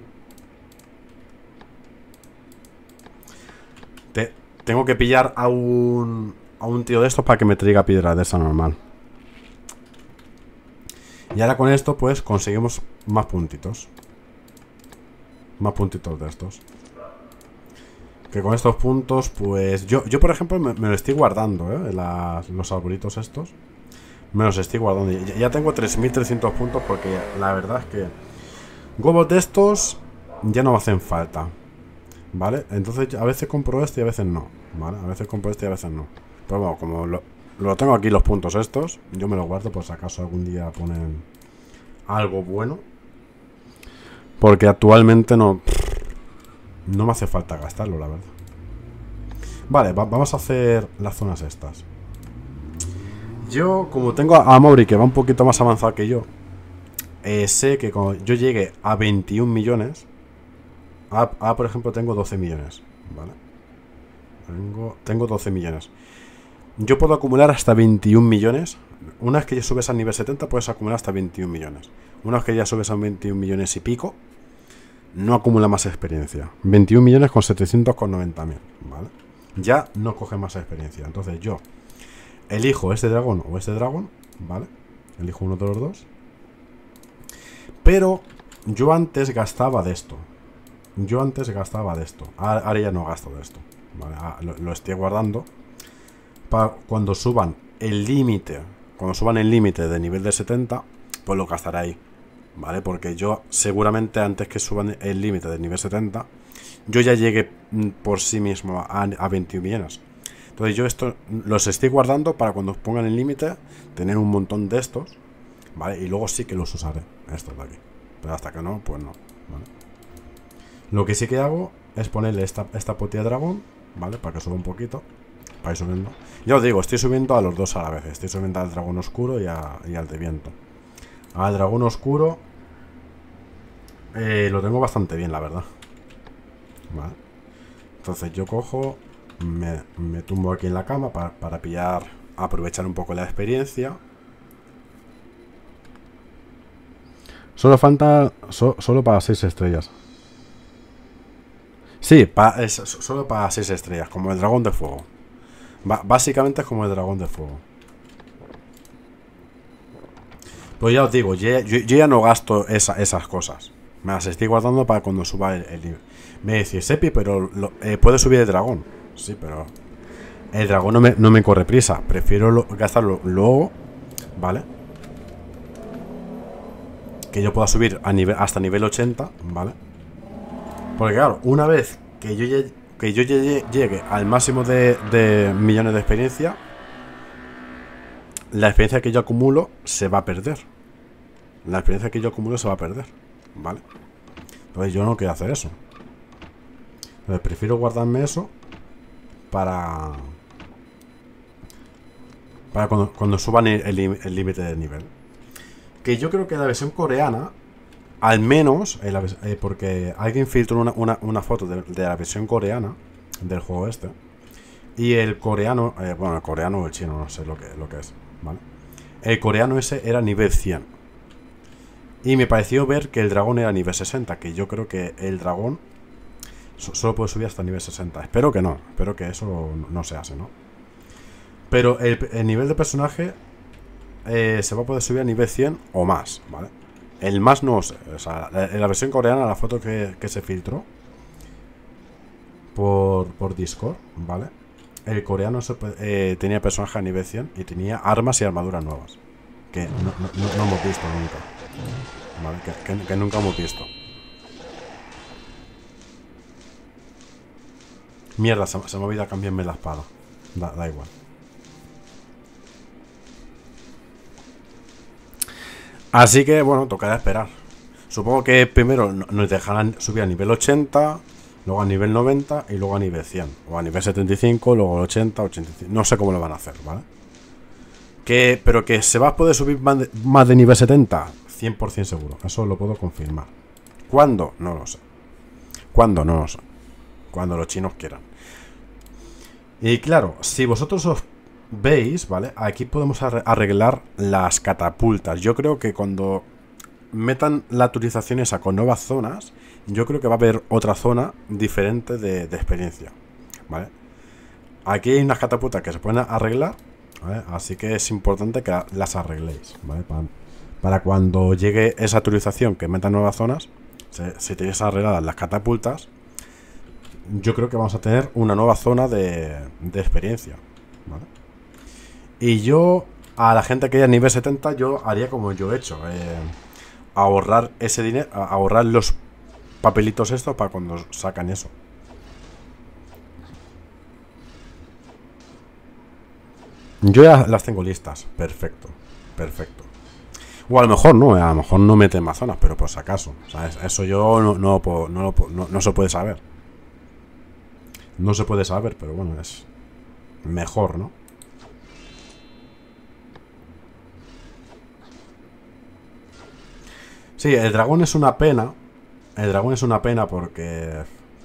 Te, tengo que pillar a un... a un tío de estos para que me traiga piedra de esa normal. Y ahora con esto pues conseguimos más puntitos. Más puntitos de estos. que con estos puntos, pues yo, yo por ejemplo, me, me lo estoy guardando, ¿eh? Las, los arbolitos estos. Me los estoy guardando. Ya, ya tengo tres mil trescientos puntos porque la verdad es que huevos de estos ya no me hacen falta. ¿Vale? Entonces a veces compro este y a veces no. ¿Vale? A veces compro este y a veces no. Pero bueno, como lo, lo tengo aquí los puntos estos, yo me los guardo por si acaso algún día ponen algo bueno. Porque actualmente no... No me hace falta gastarlo, la verdad. Vale, va, vamos a hacer las zonas estas. Yo, como tengo a Maury que va un poquito más avanzado que yo, eh, sé que cuando yo llegue a veintiún millones, a, a por ejemplo tengo doce millones, ¿vale? Tengo, tengo doce millones. Yo puedo acumular hasta veintiún millones. Una vez que ya subes al nivel setenta puedes acumular hasta veintiún millones. Una vez que ya subes a veintiún millones y pico, no acumula más experiencia. veintiún millones con setecientos noventa mil, ¿vale? Ya no coge más experiencia. Entonces yo elijo este dragón o este dragón, ¿vale? Elijo uno de los dos. Pero yo antes gastaba de esto. Yo antes gastaba de esto. Ahora ya no gasto de esto, ¿vale? Lo, lo estoy guardando para cuando suban el límite. Cuando suban el límite de nivel de setenta, pues lo gastaré ahí, ¿vale? Porque yo seguramente antes que suban el límite de nivel setenta, yo ya llegué por sí mismo a, a veintiún millones. Entonces yo esto los estoy guardando para cuando pongan el límite tener un montón de estos, ¿vale? Y luego sí que los usaré, estos de aquí. Pero hasta que no, pues no, ¿vale? Lo que sí que hago es ponerle esta, esta potilla de dragón, ¿vale? Para que suba un poquito, para ir subiendo. Ya os digo, estoy subiendo a los dos a la vez. Estoy subiendo al dragón oscuro y, a, y al de viento. Al dragón oscuro eh, lo tengo bastante bien, la verdad. Vale. Entonces yo cojo, me, me tumbo aquí en la cama para, para pillar, aprovechar un poco la experiencia. Solo falta, so, solo para seis estrellas. Sí, pa, es solo para seis estrellas, como el dragón de fuego. Ba básicamente es como el dragón de fuego. Pues ya os digo, yo, yo, yo ya no gasto esa, esas cosas. Me las estoy guardando para cuando suba el, el nivel. Me decís, Sepi, pero lo, eh, puede subir el dragón. Sí, pero el dragón no me, no me corre prisa. Prefiero lo, gastarlo luego, ¿vale? Que yo pueda subir a nivel, hasta nivel ochenta, ¿vale? Porque claro, una vez que yo llegue, que yo llegue, llegue al máximo de, de millones de experiencia, la experiencia que yo acumulo se va a perder. La experiencia que yo acumulo se va a perder, ¿vale? Entonces yo no quiero hacer eso. Entonces prefiero guardarme eso para para cuando, cuando suban el límite de nivel. Que yo creo que la versión coreana, al menos, eh, la, eh, porque alguien filtró una, una, una foto de, de la versión coreana del juego este. Y el coreano, eh, bueno, el coreano o el chino, no sé lo que, lo que es, ¿vale? El coreano ese era nivel cien. Y me pareció ver que el dragón era nivel sesenta. Que yo creo que el dragón so, solo puede subir hasta nivel sesenta. Espero que no, espero que eso no, no se hace, ¿no? Pero el, el nivel de personaje eh, se va a poder subir a nivel cien o más, ¿vale? El más no sé. O sea, en la versión coreana, la foto que, que se filtró por, por Discord, ¿vale? El coreano se, eh, tenía personaje a nivel cien y tenía armas y armaduras nuevas. Que no, no, no, no hemos visto nunca. ¿Vale? Que, que, que nunca hemos visto. Mierda, se, se me ha olvidado cambiarme la espada. Da, da igual. Así que, bueno, tocará esperar. Supongo que primero nos dejarán subir a nivel ochenta, luego a nivel noventa y luego a nivel cien. O a nivel setenta y cinco, luego ochenta, ochenta y cinco. No sé cómo lo van a hacer, ¿vale? Que, pero que se va a poder subir más de, más de nivel setenta, cien por cien seguro. Eso lo puedo confirmar. ¿Cuándo? No lo sé. ¿Cuándo? No lo sé. Cuando los chinos quieran. Y claro, si vosotros os veis, ¿vale? Aquí podemos arreglar las catapultas. Yo creo que cuando metan la actualización esa con nuevas zonas, yo creo que va a haber otra zona diferente de, de experiencia, ¿vale? Aquí hay unas catapultas que se pueden arreglar, ¿vale? Así que es importante que las arregléis, ¿vale? Para, para cuando llegue esa actualización que meta nuevas zonas, si, si tenéis arregladas las catapultas, yo creo que vamos a tener una nueva zona de, de experiencia, ¿vale? Y yo, a la gente que haya nivel setenta, yo haría como yo he hecho, eh, ahorrar ese dinero, ahorrar los papelitos estos para cuando sacan eso. Yo ya las tengo listas, perfecto, perfecto. O a lo mejor no, a lo mejor no meten más zonas, pero por si acaso. O sea, eso yo no, no, no, no, no, no se puede saber. No se puede saber, pero bueno, es mejor, ¿no? Sí, el dragón es una pena. El dragón es una pena porque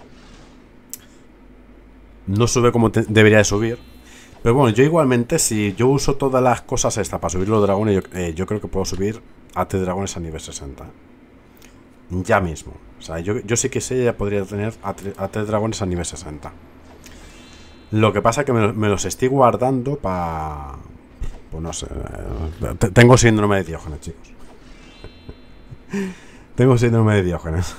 no sube como te- debería de subir. Pero bueno, yo igualmente, si yo uso todas las cosas estas para subir los dragones, yo, eh, yo creo que puedo subir a tres dragones a nivel sesenta. Ya mismo. O sea, yo, yo sí que sé, ya podría tener a, tre- a tres dragones a nivel sesenta. Lo que pasa es que me, me los estoy guardando para... Pues no sé. eh, te- Tengo síndrome de Diógenes, chicos. Tengo síndrome de Diógenes.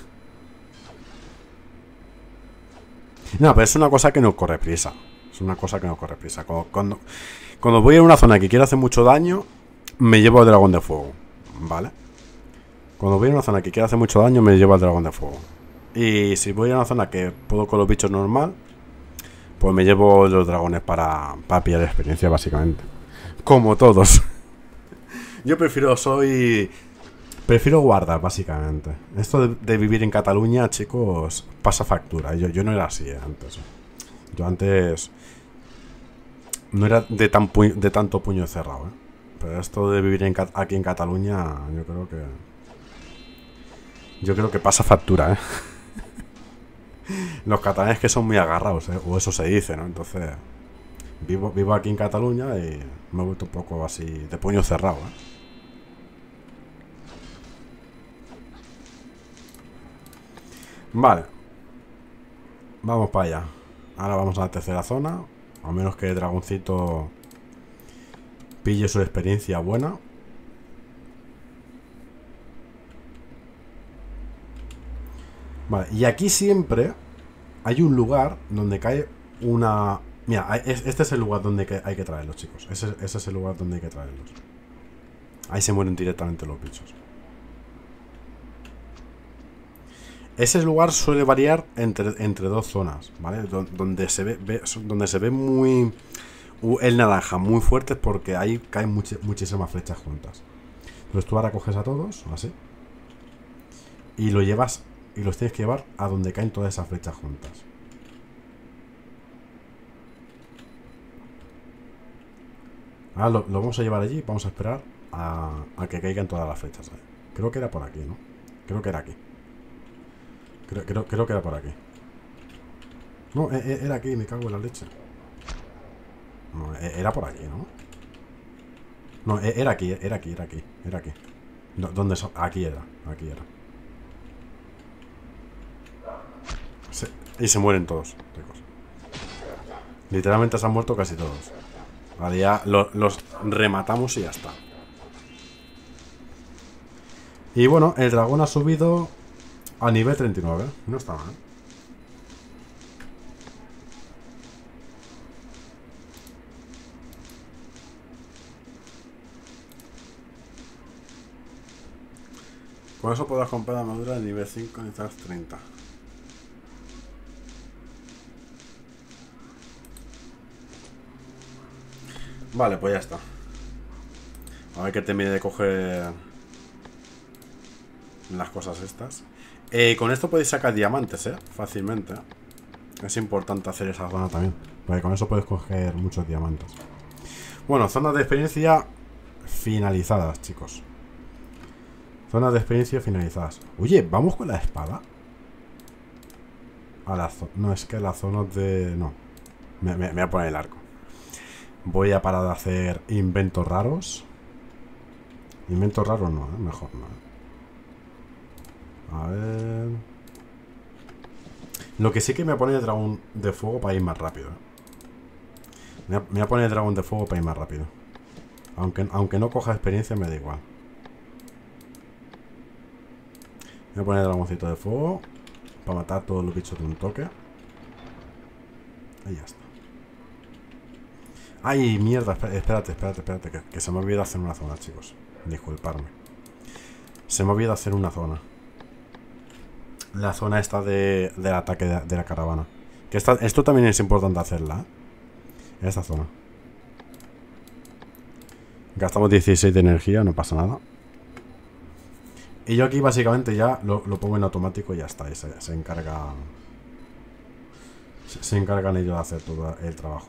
No, pero es una cosa que no corre prisa. Es una cosa que no corre prisa. Cuando, cuando, cuando voy a una zona que quiero hacer mucho daño, me llevo el dragón de fuego. ¿Vale? Cuando voy a una zona que quiero hacer mucho daño, me llevo al dragón de fuego. Y si voy a una zona que puedo con los bichos normal, pues me llevo los dragones para, para pillar experiencia, básicamente. Como todos. Yo prefiero, soy... Prefiero guardar, básicamente. Esto de, de vivir en Cataluña, chicos, pasa factura. Yo, yo no era así, eh, antes. Yo antes no era de, tan pu de tanto puño cerrado, ¿eh? Pero esto de vivir en, aquí en Cataluña, yo creo que... Yo creo que pasa factura, ¿eh? Los catalanes que son muy agarrados, ¿eh? O eso se dice, ¿no? Entonces, vivo, vivo aquí en Cataluña y me he vuelto un poco así de puño cerrado, ¿eh? Vale. Vamos para allá. Ahora vamos a la tercera zona. A menos que el dragoncito pille su experiencia buena. Vale, y aquí siempre hay un lugar donde cae una... Mira, este es el lugar donde hay que traerlos, chicos. Ese, ese es el lugar donde hay que traerlos. Ahí se mueren directamente los bichos. Ese lugar suele variar entre, entre dos zonas, ¿vale? Donde se ve, ve donde se ve muy... El naranja muy fuerte porque ahí caen much, muchísimas flechas juntas. Entonces tú ahora coges a todos, así. Y lo llevas... Y los tienes que llevar a donde caen todas esas flechas juntas. Ahora lo, lo vamos a llevar allí. Vamos a esperar a, a que caigan todas las flechas. ¿eh? Creo que era por aquí, ¿no? Creo que era aquí. Creo, creo, creo que era por aquí. No, era aquí, me cago en la leche. No, era por aquí, ¿no? No, era aquí, era aquí, era aquí. Era aquí. ¿Dónde? Aquí era, aquí era. Se, y se mueren todos, chicos. Literalmente se han muerto casi todos. Vale, ya lo, los rematamos y ya está. Y bueno, el dragón ha subido a nivel treinta y nueve. No está mal. Con eso podrás comprar la armadura de nivel cinco y necesitas treinta. Vale, pues ya está. A ver que termine de coger las cosas estas. Eh, con esto podéis sacar diamantes, ¿eh? Fácilmente. Es importante hacer esa zona también. Porque con eso puedes coger muchos diamantes. Bueno, zonas de experiencia finalizadas, chicos. Zonas de experiencia finalizadas. Oye, ¿vamos con la espada? A la no, es que las zonas de... No. Me, me, me voy a poner el arco. Voy a parar de hacer inventos raros. Inventos raros no, ¿eh? Mejor no. ¿eh? A ver... Lo que sí que me voy a poner el dragón de fuego para ir más rápido. ¿eh? Me voy a poner el dragón de fuego para ir más rápido. Aunque, aunque no coja experiencia, me da igual. Me voy a poner el dragoncito de fuego para matar todos los bichos de un toque. Ahí ya está. Ay, mierda, espérate, espérate, espérate, que, que se me ha olvidado hacer una zona, chicos. Disculparme. Se me ha olvidado hacer una zona. La zona esta de, del ataque de, de la caravana. Que esta, esto también es importante hacerla, ¿eh? Esta zona. Gastamos dieciséis de energía, no pasa nada. Y yo aquí básicamente ya lo, lo pongo en automático y ya está. Y se, se encarga... Se, se encargan ellos de hacer todo el trabajo.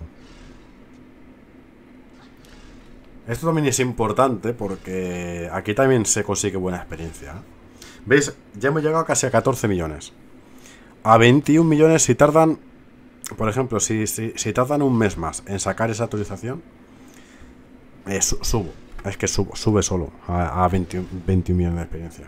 Esto también es importante porque aquí también se consigue buena experiencia, ¿eh? ¿Veis? Ya hemos llegado casi a catorce millones. A veintiún millones si tardan... Por ejemplo, si, si, si tardan un mes más en sacar esa actualización, eh, su, subo. Es que subo, sube solo a, a veintiún, veintiún millones de experiencia.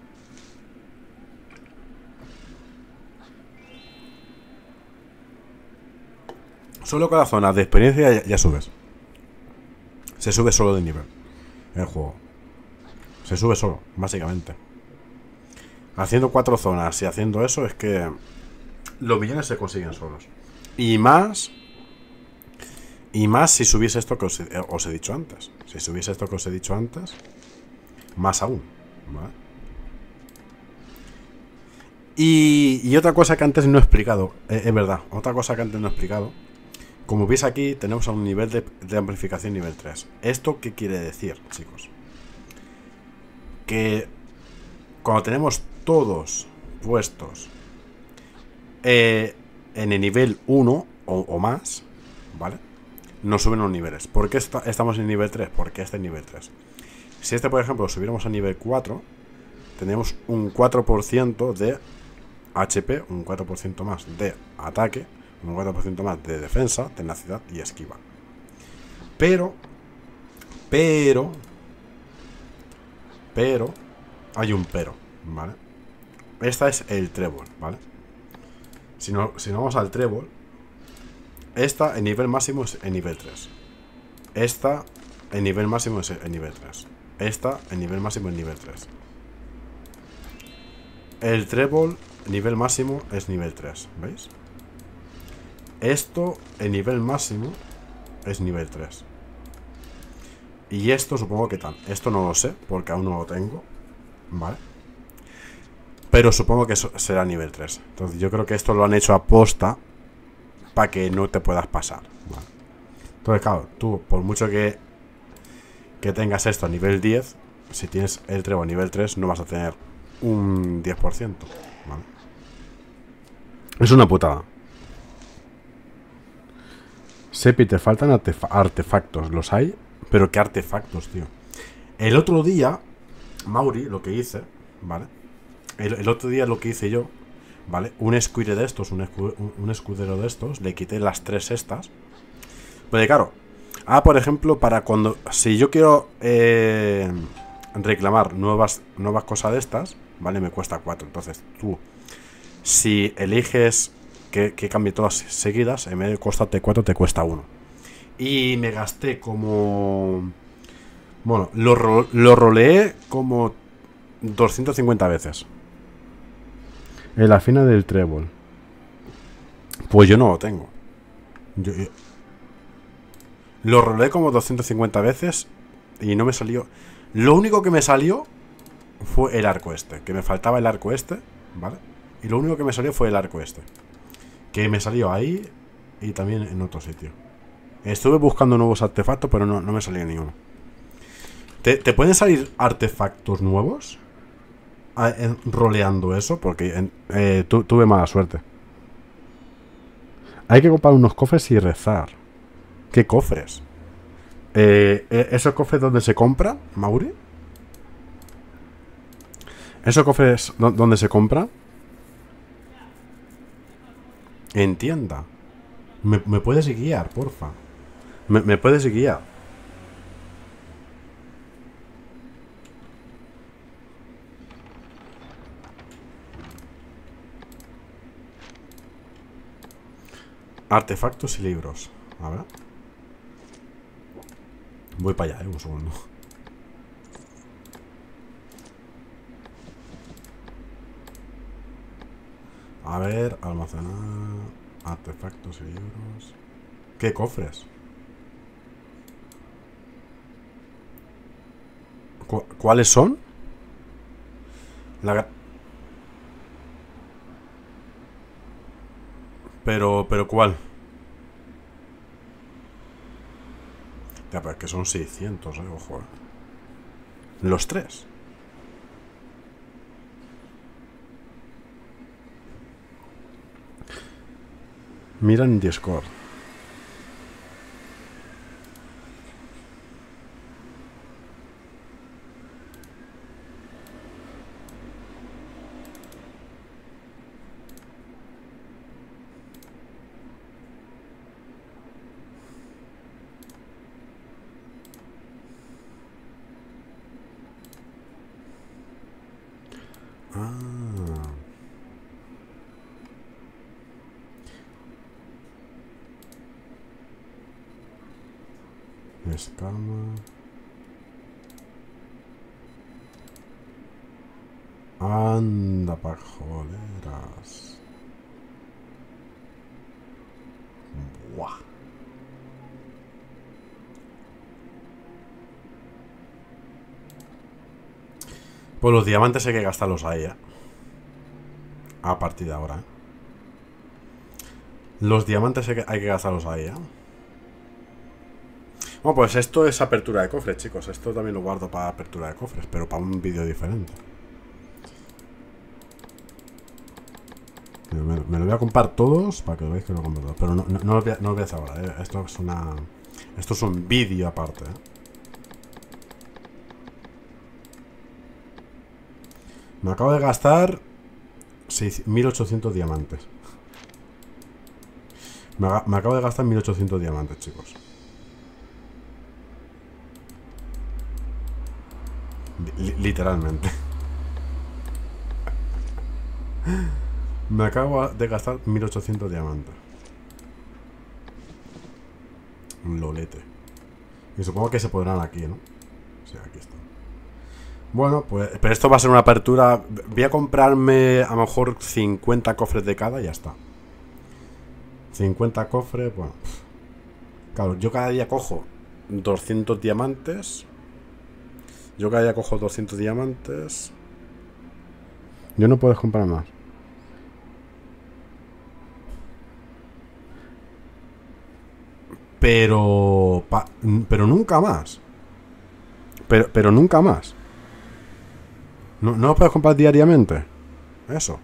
Solo con la zona de experiencia ya, ya subes. Se sube solo de nivel el juego. Se sube solo, básicamente. Haciendo cuatro zonas y haciendo eso es que los millones se consiguen solos. Y más... Y más si subiese esto que os he, os he dicho antes. Si subiese esto que os he dicho antes, más aún, ¿vale? Y, y otra cosa que antes no he explicado, eh, es verdad, otra cosa que antes no he explicado. Como veis aquí, tenemos a un nivel de, de amplificación nivel tres. ¿Esto qué quiere decir, chicos? Que cuando tenemos todos puestos eh, en el nivel uno o, o más, ¿vale? Nos suben los niveles. ¿Por qué está, estamos en nivel tres? Porque este es nivel tres. Si este, por ejemplo, lo subiéramos a nivel cuatro, tenemos un cuatro por ciento de H P, un cuatro por ciento más de ataque, un cuatro por ciento más de defensa, tenacidad y esquiva. Pero, pero, pero, hay un pero, ¿vale? Esta es el trébol, ¿vale? Si no, si no vamos al trébol, esta en nivel máximo es en nivel tres. Esta en nivel máximo es en nivel tres. Esta en nivel máximo es nivel tres. El trébol nivel máximo es nivel tres, ¿veis? Esto en nivel máximo es nivel tres. Y esto supongo que tal. Esto no lo sé porque aún no lo tengo, ¿vale? Pero supongo que eso será nivel tres. Entonces yo creo que esto lo han hecho a posta para que no te puedas pasar, ¿vale? Entonces claro, tú por mucho que que tengas esto a nivel diez, si tienes el trébol a nivel tres no vas a tener un diez por ciento, ¿vale? Es una putada. Sepi, te faltan artef artefactos. Los hay, pero ¿qué artefactos, tío? El otro día, Mauri, lo que hice, ¿vale? El, el otro día lo que hice yo, ¿vale? Un escuire de estos, un, escu un, un escudero de estos, le quité las tres estas. Pues claro, ah, por ejemplo, para cuando... Si yo quiero eh, reclamar nuevas, nuevas cosas de estas, ¿vale? Me cuesta cuatro. Entonces tú, si eliges que, que cambie todas seguidas, en vez de costarte cuatro, te cuesta uno. Y me gasté como... Bueno, lo, ro lo roleé como doscientas cincuenta veces. En la fina del trébol. Pues yo no lo tengo. Yo, yo... Lo roleé como doscientas cincuenta veces y no me salió. Lo único que me salió fue el arco este. Que me faltaba el arco este, ¿vale? Y lo único que me salió fue el arco este. Que me salió ahí y también en otro sitio. Estuve buscando nuevos artefactos, pero no, no me salió ni uno. ¿Te, ¿Te pueden salir artefactos nuevos? A, en, roleando eso, porque en, eh, tu, tuve mala suerte. Hay que comprar unos cofres y rezar. ¿Qué cofres? Eh, ¿Esos cofres donde se compra, Mauri? ¿Esos cofres donde se compra? En tienda. ¿Me, me puedes guiar, porfa? ¿Me, me puedes guiar? Artefactos y libros. A ver. Voy para allá, eh, un segundo. A ver, almacenar. Artefactos y libros. ¿Qué cofres? ¿Cu ¿Cuáles son? La... Pero, pero ¿cuál? Ya, pero es que son seiscientos, eh, ojo. Eh. Los tres. Mira en Discord. Escama. Anda pa' joderas. Buah. Pues los diamantes hay que gastarlos ahí, ¿eh? A partir de ahora, ¿eh? Los diamantes hay que, hay que gastarlos ahí, ¿eh? Bueno, pues esto es apertura de cofres, chicos. Esto también lo guardo para apertura de cofres, pero para un vídeo diferente. Me, me lo voy a comprar todos para que lo veáis que lo compro todos. Pero no, no, no, lo voy a, no lo voy a hacer ahora, ¿eh? Esto es una... Esto es un vídeo aparte, ¿eh? Me acabo de gastar mil ochocientos diamantes. Me, me acabo de gastar mil ochocientos diamantes, chicos. L literalmente. Me acabo de gastar mil ochocientos diamantes. Un lolete. Y supongo que se podrán aquí, ¿no? Sí, aquí está. Bueno, pues... Pero esto va a ser una apertura... Voy a comprarme a lo mejor cincuenta cofres de cada y ya está. cincuenta cofres, bueno... Claro, yo cada día cojo doscientos diamantes. Yo cada día cojo doscientos diamantes. Yo no puedo comprar más. Pero... Pa, pero nunca más. Pero, pero nunca más. No, no lo puedes comprar diariamente. Eso.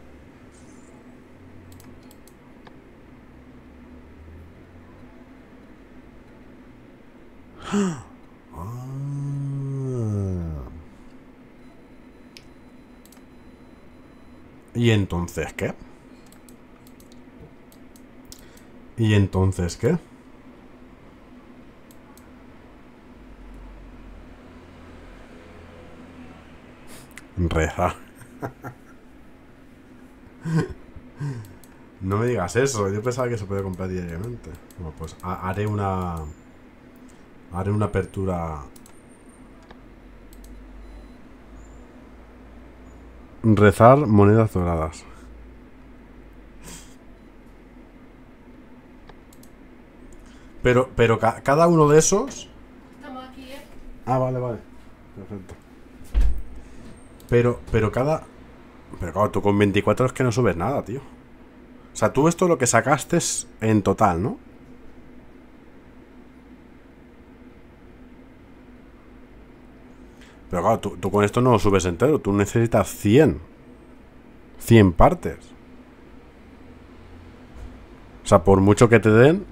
Ah. ¿Y entonces qué? ¿Y entonces qué? Reza. No me digas eso. Yo pensaba que se puede comprar diariamente. Bueno, pues haré una... Haré una apertura... Rezar monedas doradas. Pero, pero ca cada uno de esos... Estamos aquí, ¿eh? Ah, vale, vale. Perfecto. Pero, pero cada... Pero claro, tú con veinticuatro es que no subes nada, tío. O sea, tú esto lo que sacaste es en total, ¿no? Pero claro, tú, tú con esto no lo subes entero. Tú necesitas cien. cien partes. O sea, por mucho que te den,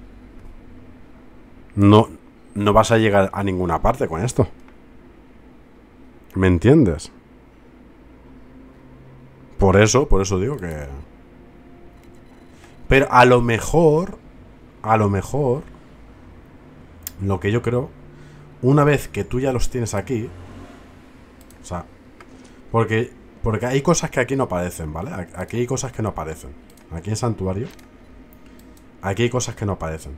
no, no vas a llegar a ninguna parte con esto. ¿Me entiendes? Por eso, por eso digo que... Pero a lo mejor... A lo mejor... Lo que yo creo... Una vez que tú ya los tienes aquí... O sea... Porque... Porque hay cosas que aquí no aparecen, ¿vale? Aquí hay cosas que no aparecen. Aquí en Santuario... Aquí hay cosas que no aparecen.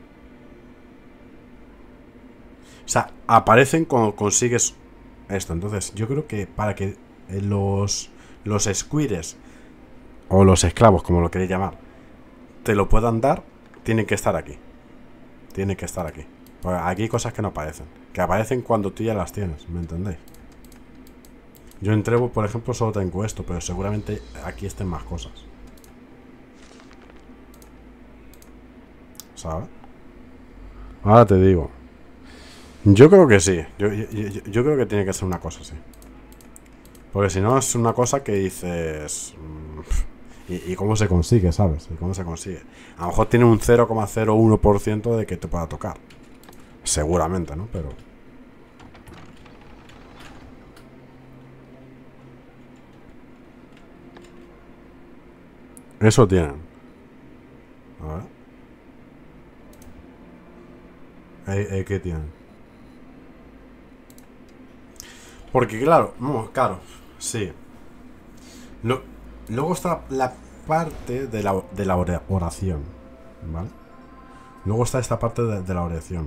O sea, aparecen cuando consigues esto. Entonces, yo creo que para que los... Los squires... O los esclavos, como lo queréis llamar... te lo puedan dar, tiene que estar aquí. Tiene que estar aquí. Porque aquí hay cosas que no aparecen. Que aparecen cuando tú ya las tienes, ¿me entendéis? Yo en Trevor, por ejemplo, solo tengo esto, pero seguramente aquí estén más cosas. ¿Sabes? Ahora te digo. Yo creo que sí. Yo, yo, yo, yo creo que tiene que ser una cosa así. Porque si no es una cosa que dices... ¿Y, y cómo se consigue, sabes? ¿Y cómo se consigue? A lo mejor tiene un cero coma cero uno por ciento de que te pueda tocar. Seguramente, ¿no? Pero... Eso tienen. A ver. Eh, eh, ¿Qué tienen? Porque claro, no, claro, sí. Lo, luego está la parte de la, de la oración, ¿vale? Luego está esta parte de, de la oración.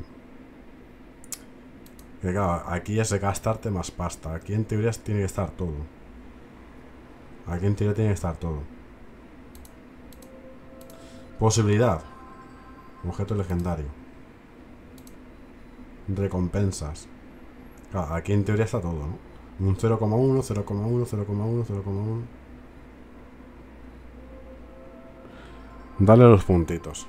Que claro, aquí es gastarte más pasta. Aquí en teoría tiene que estar todo. Aquí en teoría tiene que estar todo. Posibilidad. Objeto legendario. Recompensas. Claro, aquí en teoría está todo, ¿no? Un cero coma uno, cero coma uno, cero coma uno, cero coma uno. Dale los puntitos.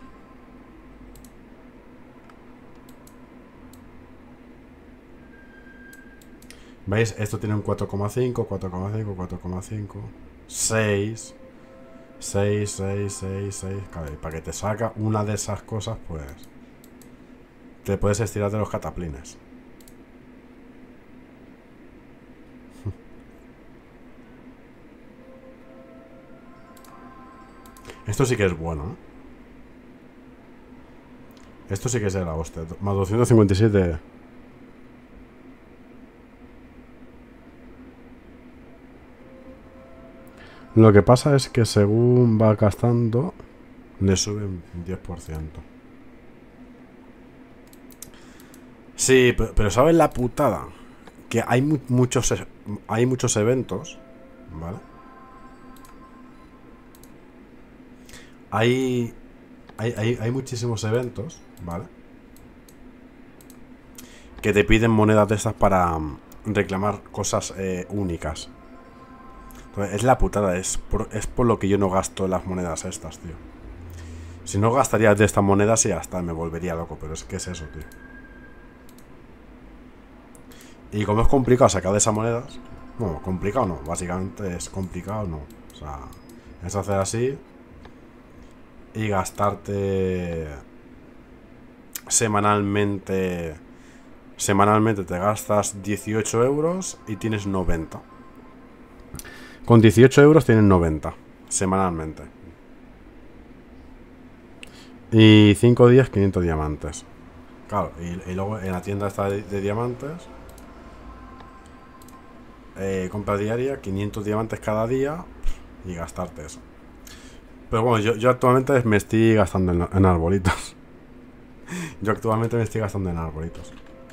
¿Veis? Esto tiene un cuatro coma cinco, cuatro coma cinco, cuatro coma cinco, seis, seis, seis, seis, seis. Claro, y para que te salga una de esas cosas, pues te puedes estirar de los cataplines. Esto sí que es bueno, ¿eh? Esto sí que es de la hostia. Más doscientos cincuenta y siete. Lo que pasa es que según va gastando, le sube un diez por ciento. Sí, pero, pero ¿sabes la putada? Que hay mu muchos hay muchos eventos, ¿vale? Hay, hay, hay, hay muchísimos eventos, ¿vale? Que te piden monedas de estas para reclamar cosas eh, únicas. Entonces, es la putada, es por, es por lo que yo no gasto las monedas estas, tío. Si no gastaría de estas monedas y hasta me volvería loco, pero es que es eso, tío. Y como es complicado sacar de esas monedas, bueno, complicado no, básicamente es complicado no. O sea, es hacer así y gastarte semanalmente. Semanalmente te gastas dieciocho euros y tienes noventa. Con dieciocho euros tienes noventa semanalmente. Y cinco días quinientos diamantes. Claro, y, y luego en la tienda esta de, de diamantes, eh, compra diaria, quinientos diamantes cada día y gastarte eso. Pero bueno, yo, yo actualmente me estoy gastando en, en arbolitos. Yo actualmente me estoy gastando en arbolitos.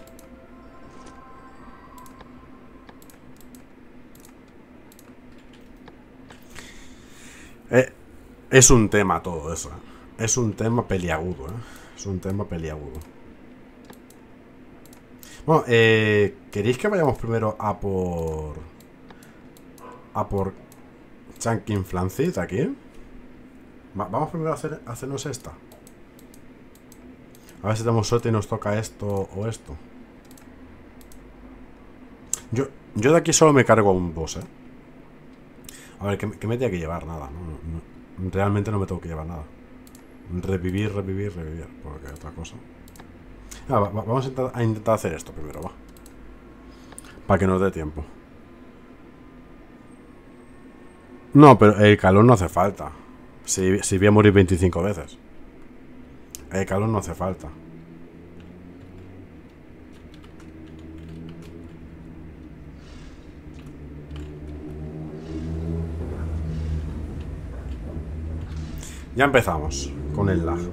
Eh, es un tema todo eso, ¿eh? Es un tema peliagudo, ¿eh? Es un tema peliagudo. Bueno, eh, ¿queréis que vayamos primero a por... A por... Chunkin Flancid aquí? Va, vamos primero a, hacer, a hacernos esta. A ver si tenemos suerte y nos toca esto o esto. Yo, yo de aquí solo me cargo a un boss, ¿eh? A ver, ¿qué, qué me tiene que llevar? Nada, ¿no? No, realmente no me tengo que llevar nada. Revivir, revivir, revivir. Porque otra cosa. Ah, va, va, vamos a intentar, a intentar hacer esto primero, va. Para que nos dé tiempo. No, pero el calor no hace falta. Si, si voy a morir veinticinco veces. El calor no hace falta. Ya empezamos con el lag.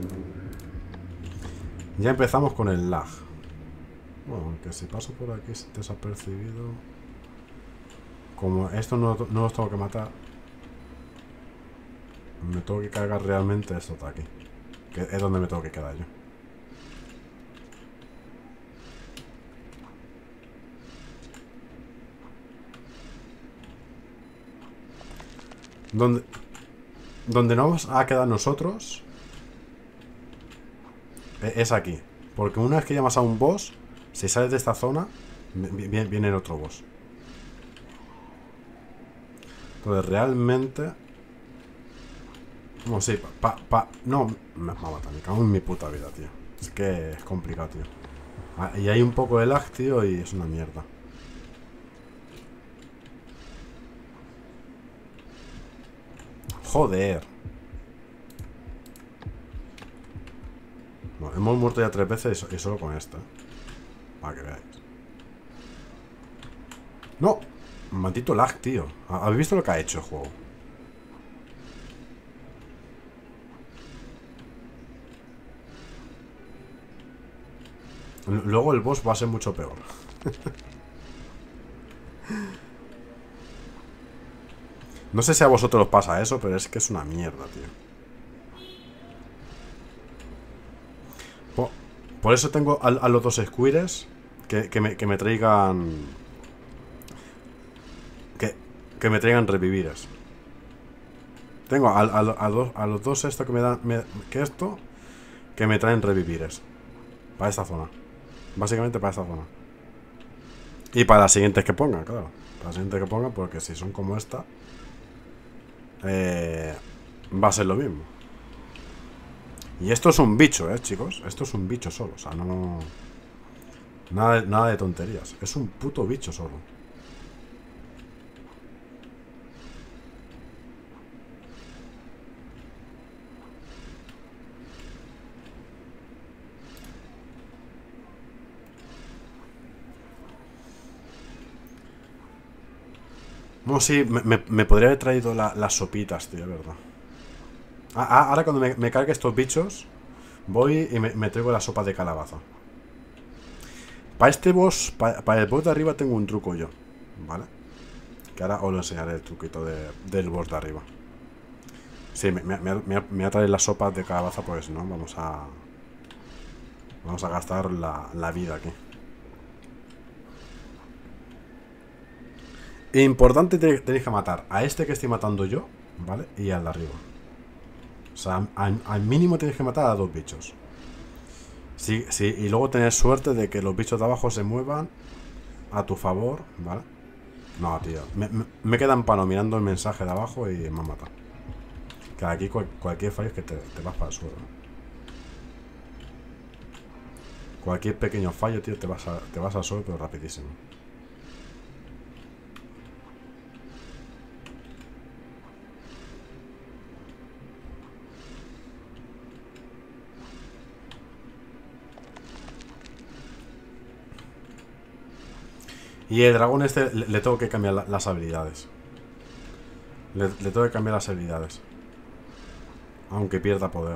Ya empezamos con el lag. Bueno, aunque si paso por aquí desapercibido. Como esto no, no los tengo que matar. Me tengo que cargar realmente esto de aquí. Que es donde me tengo que quedar yo. Donde, donde nos vamos a quedar nosotros es aquí. Porque una vez que llamas a un boss, si sales de esta zona, viene, viene el otro boss. Entonces realmente... No, sí, pa, pa, no, me va a matar, me cago en mi puta vida, tío. Es que es complicado, tío. Ah, y hay un poco de lag, tío, y es una mierda. Joder. Bueno, hemos muerto ya tres veces y solo con esta. Para que veáis. ¡No! Maldito lag, tío. ¿Habéis visto lo que ha hecho el juego? Luego el boss va a ser mucho peor. No sé si a vosotros os pasa eso, pero es que es una mierda, tío. Por, por eso tengo a, a los dos squires que, que, me, que me traigan... Que, que me traigan revivires. Tengo a, a, a, dos, a los dos esto que me dan... Me, que esto... Que me traen revivires. Para esta zona. Básicamente para esta zona. Y para las siguientes que pongan, claro. Para las siguientes que pongan, porque si son como esta... Eh, va a ser lo mismo. Y esto es un bicho, eh, chicos. Esto es un bicho solo, o sea, no... Nada de, nada de tonterías. Es un puto bicho solo. No, sí, me, me, me podría haber traído la, las sopitas, tío, verdad. Ah, ah, ahora cuando me, me cargue estos bichos, voy y me, me traigo la sopa de calabaza. Para este boss, para, para el boss de arriba tengo un truco yo, ¿vale? Que ahora os lo enseñaré el truquito de, del boss de arriba. Sí, me, me, me, me voy a traer las sopas de calabaza, porque si no vamos a... Vamos a gastar la, la vida aquí. Importante, tenéis que matar a este que estoy matando yo, ¿vale? Y al de arriba. O sea, al, al mínimo tenéis que matar a dos bichos. Sí, sí, y luego tener suerte de que los bichos de abajo se muevan a tu favor, ¿vale? No, tío. Me, me, me queda en pano mirando el mensaje de abajo y me han matado. Que aquí cual, cualquier fallo es que te, te vas para el suelo. Cualquier pequeño fallo, tío, te vas, a, te vas al suelo, pero rapidísimo. Y el dragón este le, le tengo que cambiar la, las habilidades. Le, le tengo que cambiar las habilidades. Aunque pierda poder.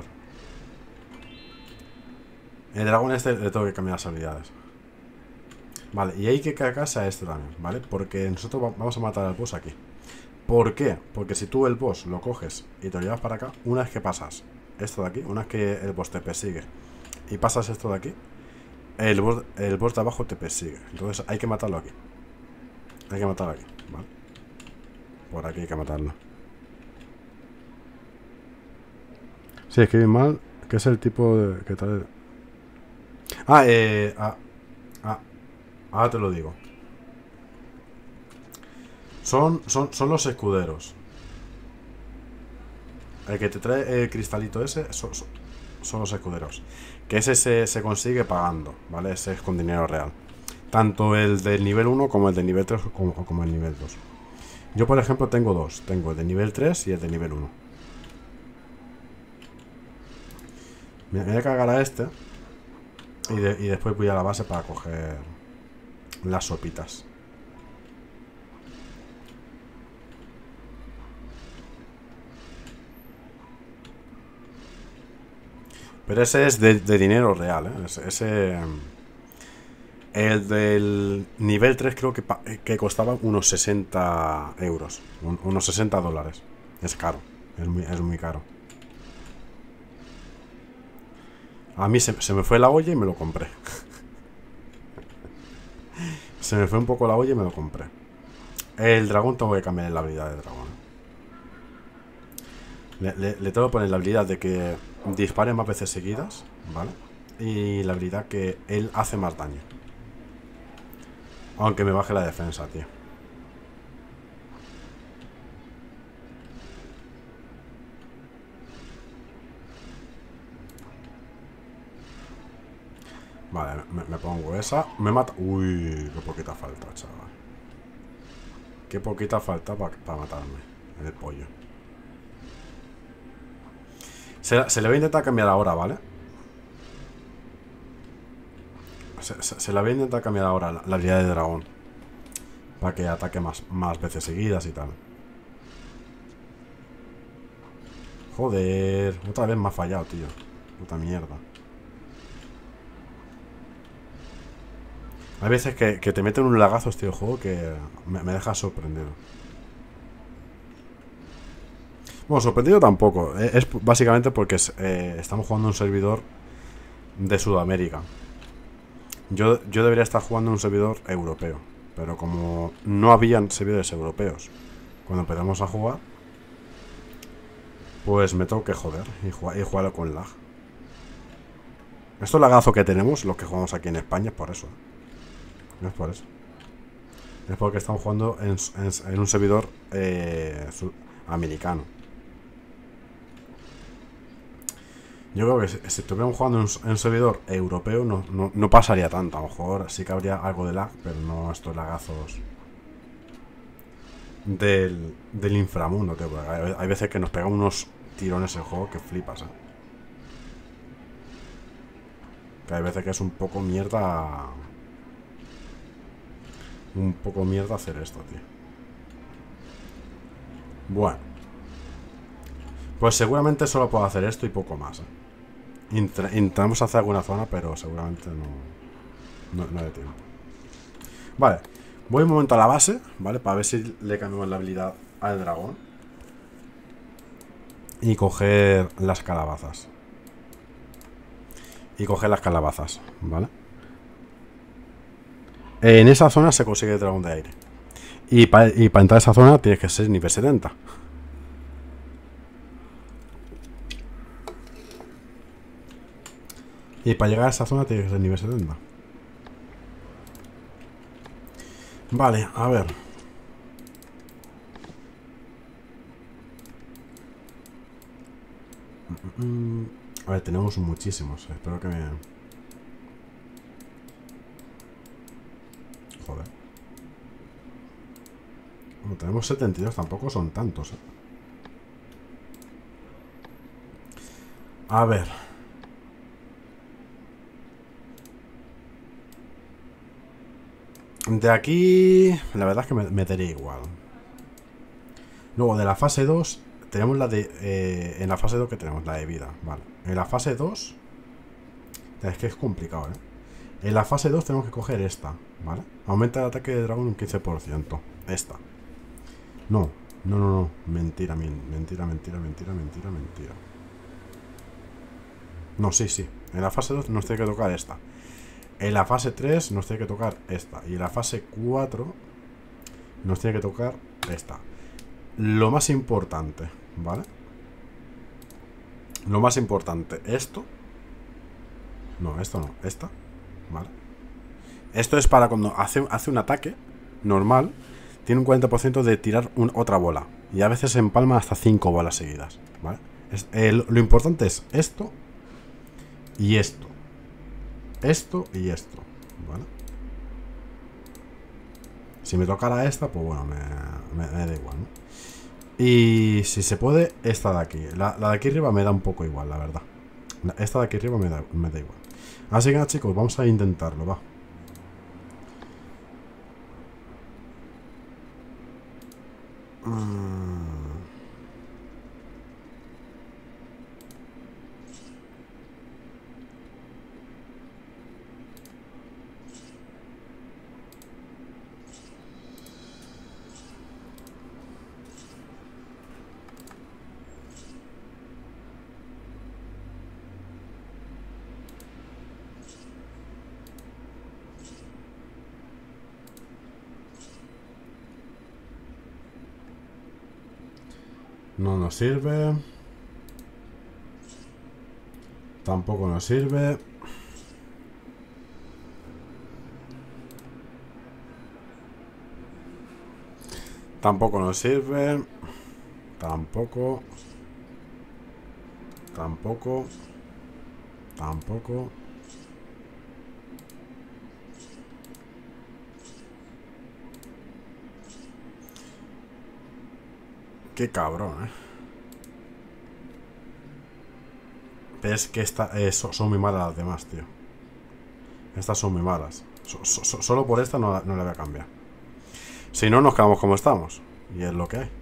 El dragón este le tengo que cambiar las habilidades. Vale, y hay que cargarse a este también, ¿vale? Porque nosotros vamos a matar al boss aquí. ¿Por qué? Porque si tú el boss lo coges y te lo llevas para acá, una vez que pasas esto de aquí, una vez que el boss te persigue y pasas esto de aquí, el boss, el boss de abajo te persigue. Entonces hay que matarlo aquí. Hay que matarlo aquí, ¿vale? Por aquí hay que matarlo. Sí, escribí mal, que es el tipo de... que tal... Ah, eh... Ah, ah, ahora te lo digo. Son, son, son los escuderos. El que te trae el cristalito ese son, son, son los escuderos. Que ese se, se consigue pagando, ¿vale? Ese es con dinero real. Tanto el del nivel uno como el del nivel tres como, como el nivel dos. Yo, por ejemplo, tengo dos. Tengo el de nivel tres y el de nivel uno. Me voy a cargar a este. Y, de, y después voy a la base para coger las sopitas. Pero ese es de, de dinero real, ¿eh? Ese, ese... El del nivel tres creo que, que costaba unos sesenta euros. Un, unos sesenta dólares. Es caro. Es muy, es muy caro. A mí se, se me fue la olla y me lo compré. Se me fue un poco la olla y me lo compré. El dragón tengo que cambiar la habilidad de dragón. Le, le, le tengo que poner la habilidad de que dispare más veces seguidas, ¿vale? Y la habilidad que él hace más daño. Aunque me baje la defensa, tío. Vale, me, me pongo esa. Me mata. Uy, qué poquita falta, chaval. Qué poquita falta para pa matarme. El pollo. Se, se le va a intentar cambiar ahora, ¿vale? Se, se, se le va a intentar cambiar ahora la, la habilidad de dragón. Para que ataque más, más veces seguidas y tal. Joder. Otra vez me ha fallado, tío. Puta mierda. Hay veces que, que te meten un lagazo este juego que me, me deja sorprendido. Bueno, sorprendido tampoco. Es básicamente porque es, eh, estamos jugando un servidor de Sudamérica. Yo, yo debería estar jugando en un servidor europeo. Pero como no habían servidores europeos cuando empezamos a jugar, pues me tengo que joder y, jugar, y jugarlo con lag. Estos lagazos que tenemos, los que jugamos aquí en España, es por eso. No es por eso. Es porque estamos jugando en, en, en un servidor eh, americano. Yo creo que si, si estuviéramos jugando en un, en un servidor europeo no, no, no pasaría tanto. A lo mejor sí que habría algo de lag, pero no estos lagazos del, del inframundo, tío. Hay, hay veces que nos pegan unos tirones el juego que flipas, ¿eh? Que hay veces que es un poco mierda. Un poco mierda hacer esto, tío. Bueno. Pues seguramente solo puedo hacer esto y poco más, ¿eh? Intentamos hacer alguna zona, pero seguramente no, no, no hay tiempo. Vale, voy un momento a la base, ¿vale? Para ver si le cambiamos la habilidad al dragón. Y coger las calabazas. Y coger las calabazas, ¿vale? En esa zona se consigue el dragón de aire. Y para y pa entrar a esa zona tienes que ser nivel setenta. Y para llegar a esa zona tienes que ser nivel setenta. Vale, a ver. A ver, tenemos muchísimos. Espero que me... Joder. Bueno, tenemos setenta y dos, tampoco son tantos, ¿eh? A ver. De aquí... La verdad es que me metería igual. Luego de la fase dos... Tenemos la de... Eh, en la fase dos que tenemos la de vida, vale. En la fase dos... Es que es complicado, ¿eh? En la fase dos tenemos que coger esta, ¿vale? Aumenta el ataque de dragón un quince por ciento. Esta. No, no, no, no. Mentira, mentira, mentira, mentira, mentira, mentira. No, sí, sí. En la fase dos nos tiene que tocar esta. En la fase tres nos tiene que tocar esta. Y en la fase cuatro nos tiene que tocar esta. Lo más importante, ¿vale? Lo más importante, esto. No, esto no, esta. ¿Vale? Esto es para cuando hace, hace un ataque normal. Tiene un cuarenta por ciento de tirar un, otra bola. Y a veces se empalma hasta cinco bolas seguidas, ¿vale? Es, eh, lo, lo importante es esto y esto. Esto y esto, ¿vale? Si me tocara esta, pues bueno, me, me, me da igual, ¿no? Y si se puede, esta de aquí. La, la de aquí arriba me da un poco igual, la verdad. Esta de aquí arriba me da, me da igual. Así que nada, chicos, vamos a intentarlo, va. Mm. No nos sirve. Tampoco nos sirve. Tampoco nos sirve. Tampoco. Tampoco. Tampoco. Qué cabrón, eh. Pero es que esta, eh, so, son muy malas las demás, tío. Estas son muy malas. So, so, so, solo por esta no, no la voy a cambiar. Si no, nos quedamos como estamos. Y es lo que hay.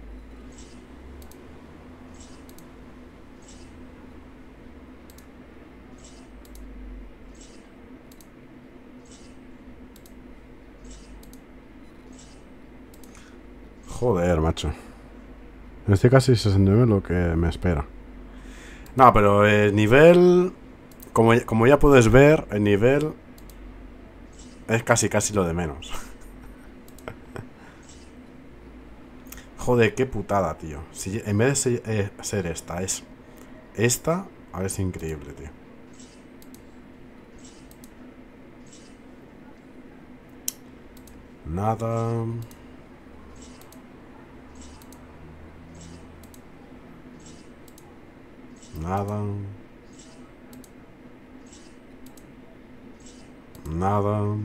Joder, macho. Estoy casi sesenta y nueve lo que me espera. No, pero el nivel... Como, como ya puedes ver, el nivel... Es casi casi lo de menos. Joder, qué putada, tío. Si en vez de ser, eh, ser esta, es esta, a ver, es increíble, tío. Nada. Nada. Nada.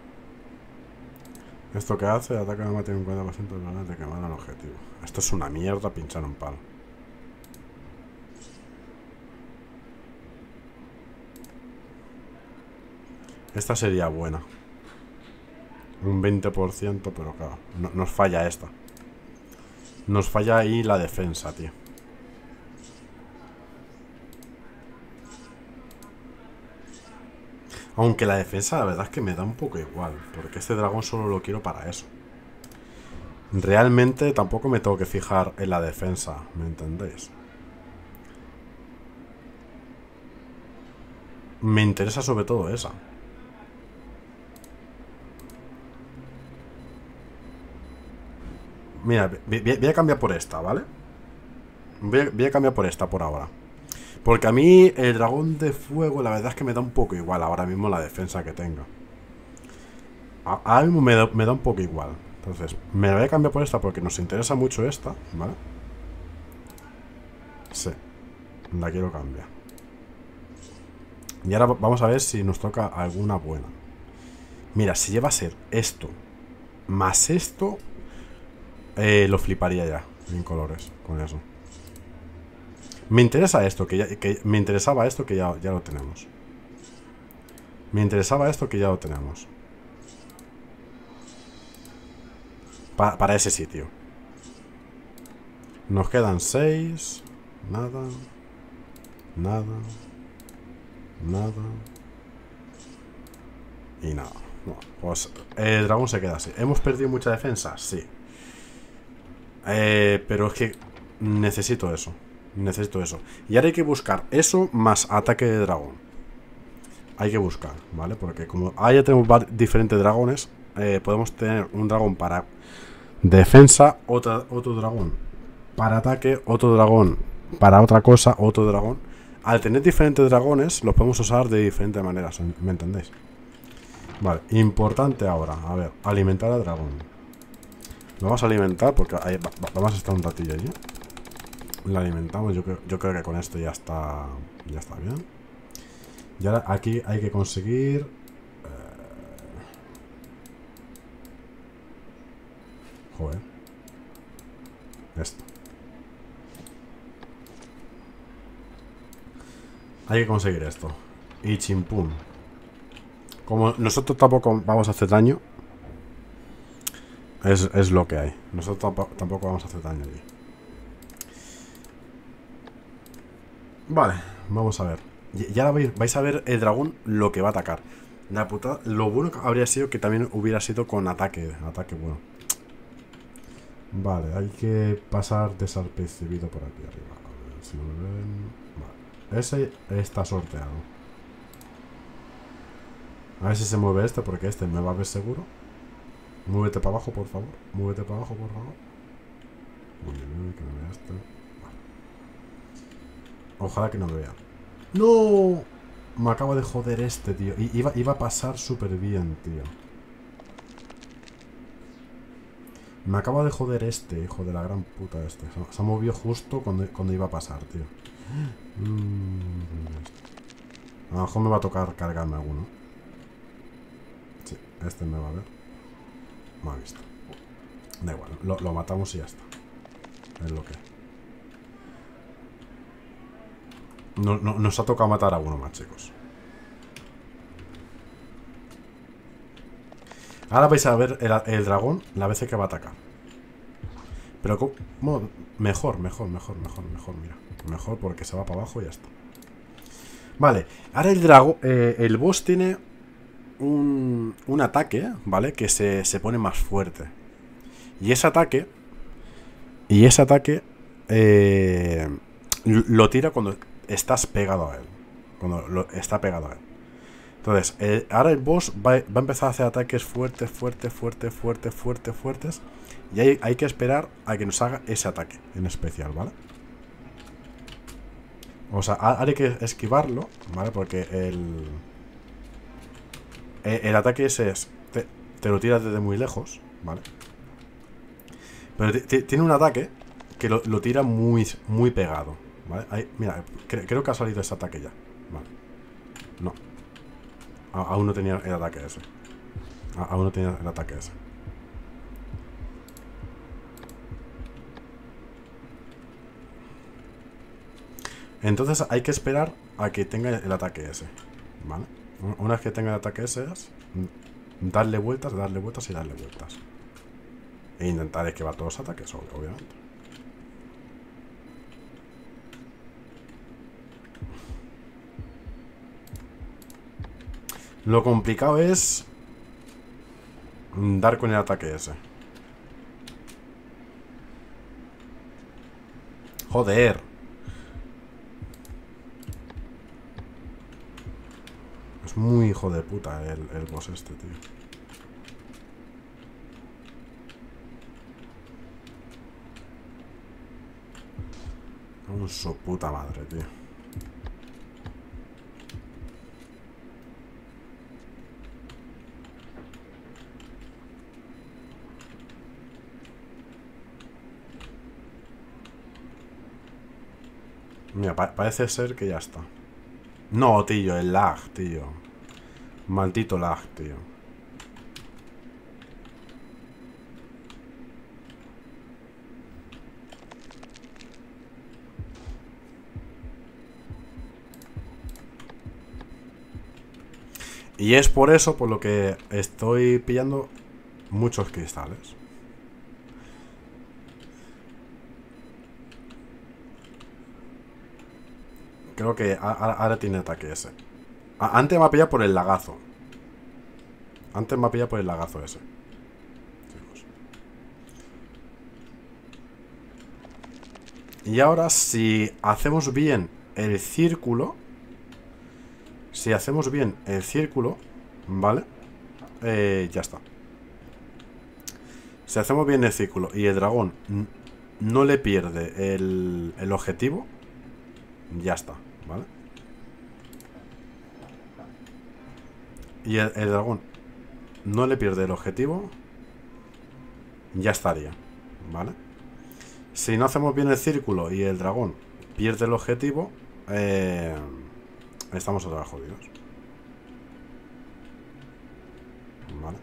¿Esto qué hace? Ataca a mate un cincuenta por ciento de planes de quemar al objetivo. Esto es una mierda, pinchar un palo. Esta sería buena. Un veinte por ciento, pero claro, no, nos falla esta. Nos falla ahí la defensa, tío. Aunque la defensa, la verdad es que me da un poco igual. Porque este dragón solo lo quiero para eso. Realmente tampoco me tengo que fijar en la defensa, ¿me entendéis? Me interesa sobre todo esa. Mira, voy a cambiar por esta, ¿vale? Voy a, voy a cambiar por esta por ahora. Porque a mí el dragón de fuego la verdad es que me da un poco igual ahora mismo la defensa que tenga. Ahora mismo me da, me da un poco igual. Entonces, me la voy a cambiar por esta porque nos interesa mucho esta, ¿vale? Sí, la quiero cambiar. Y ahora vamos a ver si nos toca alguna buena. Mira, si lleva a ser esto más esto, eh, lo fliparía ya en colores con eso. Me interesa esto, que, ya, que me interesaba esto que ya, ya lo tenemos. Me interesaba esto que ya lo tenemos. Pa, para ese sitio. Nos quedan seis. Nada. Nada. Nada. Y nada. Bueno, pues el dragón se queda así. ¿Hemos perdido mucha defensa? Sí. Eh, pero es que necesito eso. Necesito eso. Y ahora hay que buscar eso más ataque de dragón. Hay que buscar, ¿vale? Porque como ahí ya tenemos diferentes dragones, eh, podemos tener un dragón para defensa, otra, otro dragón para ataque, otro dragón para otra cosa, otro dragón. Al tener diferentes dragones, los podemos usar de diferentes maneras, ¿me entendéis? Vale, importante ahora, a ver, alimentar al dragón. Lo vamos a alimentar porque ahí, vamos a estar un ratillo allí. Lo alimentamos, yo creo, yo creo que con esto ya está, ya está bien. Y ahora aquí hay que conseguir... Eh... Joder. Esto. Hay que conseguir esto. Y chimpún. Como nosotros tampoco vamos a hacer daño, es, es lo que hay. Nosotros tampoco, tampoco vamos a hacer daño allí. Vale, vamos a ver. Y ahora vais a ver el dragón lo que va a atacar. La putada, lo bueno que habría sido que también hubiera sido con ataque. Ataque bueno. Vale, hay que pasar desapercibido por aquí arriba. A ver si me ven. Vale. Ese está sorteado. A ver si se mueve este, porque este me va a ver seguro. Muévete para abajo, por favor. Muévete para abajo, por favor. Uy, uy, que me vea este. Vale. Ojalá que no me vea. ¡No! Me acaba de joder este, tío. I iba, iba a pasar súper bien, tío. Me acaba de joder este, hijo de la gran puta este. Se, se ha movido justo cuando, cuando iba a pasar, tío. Mm, a lo mejor me va a tocar cargarme alguno. Sí, este me va a ver. Me ha visto. Da igual, lo, lo matamos y ya está. Es lo que... No, no, nos ha tocado matar a uno más, chicos. Ahora vais a ver el, el dragón la vez que va a atacar. Pero como... Mejor, mejor, mejor, mejor, mejor, mira. Mejor porque se va para abajo y ya está. Vale, ahora el dragón... Eh, el boss tiene un, un ataque, ¿vale? Que se, se pone más fuerte. Y ese ataque... Y ese ataque... Eh, lo tira cuando estás pegado a él. Cuando lo, está pegado a él. Entonces, eh, ahora el boss va, va a empezar a hacer ataques fuertes, fuertes, fuertes, fuertes, fuertes, fuertes. Y hay, hay que esperar a que nos haga ese ataque en especial, ¿vale? O sea, ahora hay que esquivarlo, ¿vale? Porque el... El, el ataque ese es... Te, te lo tiras desde muy lejos, ¿vale? Pero tiene un ataque que lo, lo tira muy, muy pegado, ¿vale? Ahí, mira, cre, creo que ha salido ese ataque ya, ¿vale? No. A, aún no tenía el ataque ese. A, aún no tenía el ataque ese. Entonces hay que esperar a que tenga el ataque ese, ¿vale? Una vez que tenga el ataque ese, darle vueltas, darle vueltas y darle vueltas. E intentar esquivar todos los ataques, obviamente. Lo complicado es dar con el ataque ese. Joder. Es muy hijo de puta el, el boss este, tío. Con su puta madre, tío. Mira, pa parece ser que ya está. No, tío, el lag, tío. Maldito lag, tío. Y es por eso por lo que estoy pillando muchos cristales. Creo que ahora tiene ataque ese. Antes me ha pillado por el lagazo. Antes me ha pillado por el lagazo ese. Y ahora si hacemos bien el círculo, si hacemos bien el círculo, ¿vale? Eh, ya está. Si hacemos bien el círculo y el dragón no le pierde el, el objetivo, ya está, ¿vale? Y el, el dragón no le pierde el objetivo, ya estaría, ¿vale? Si no hacemos bien el círculo y el dragón pierde el objetivo, eh, estamos otra vez jodidos, ¿vale?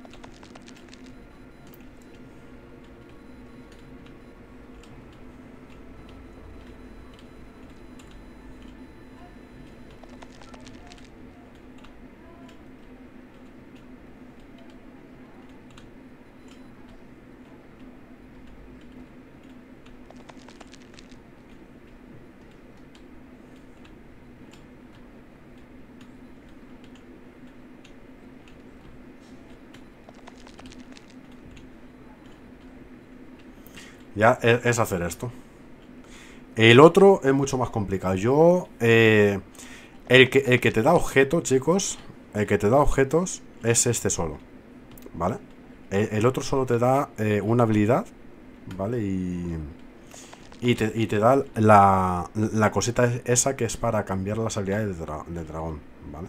Ya es, es hacer esto. El otro es mucho más complicado. Yo, eh, el, que, el que te da objetos, chicos, el que te da objetos es este solo, ¿vale? El, el otro solo te da eh, una habilidad, ¿vale? Y, Y te, y te da la, la cosita esa que es para cambiar las habilidades del dra de dragón, ¿vale?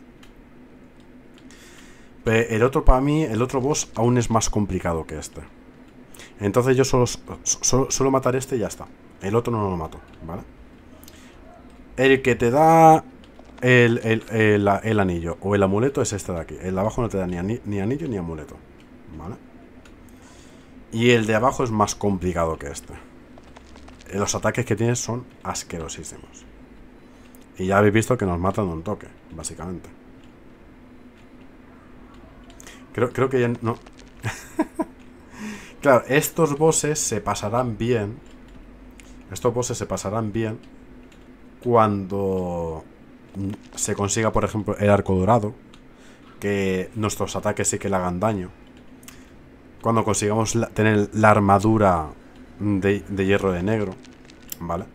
Pero el otro, para mí, el otro boss aún es más complicado que este. Entonces yo solo, solo, solo matar este y ya está. El otro no lo mato, ¿vale? El que te da el, el, el, el anillo o el amuleto es este de aquí. El de abajo no te da ni, ani, ni anillo ni amuleto, ¿vale? Y el de abajo es más complicado que este. Los ataques que tienes son asquerosísimos. Y ya habéis visto que nos matan de un toque, básicamente. Creo, creo que ya no... Claro, estos bosses se pasarán bien. Estos bosses se pasarán bien cuando se consiga, por ejemplo, el arco dorado. Que nuestros ataques sí que le hagan daño. Cuando consigamos la, tener la armadura de, de hierro de negro, ¿vale?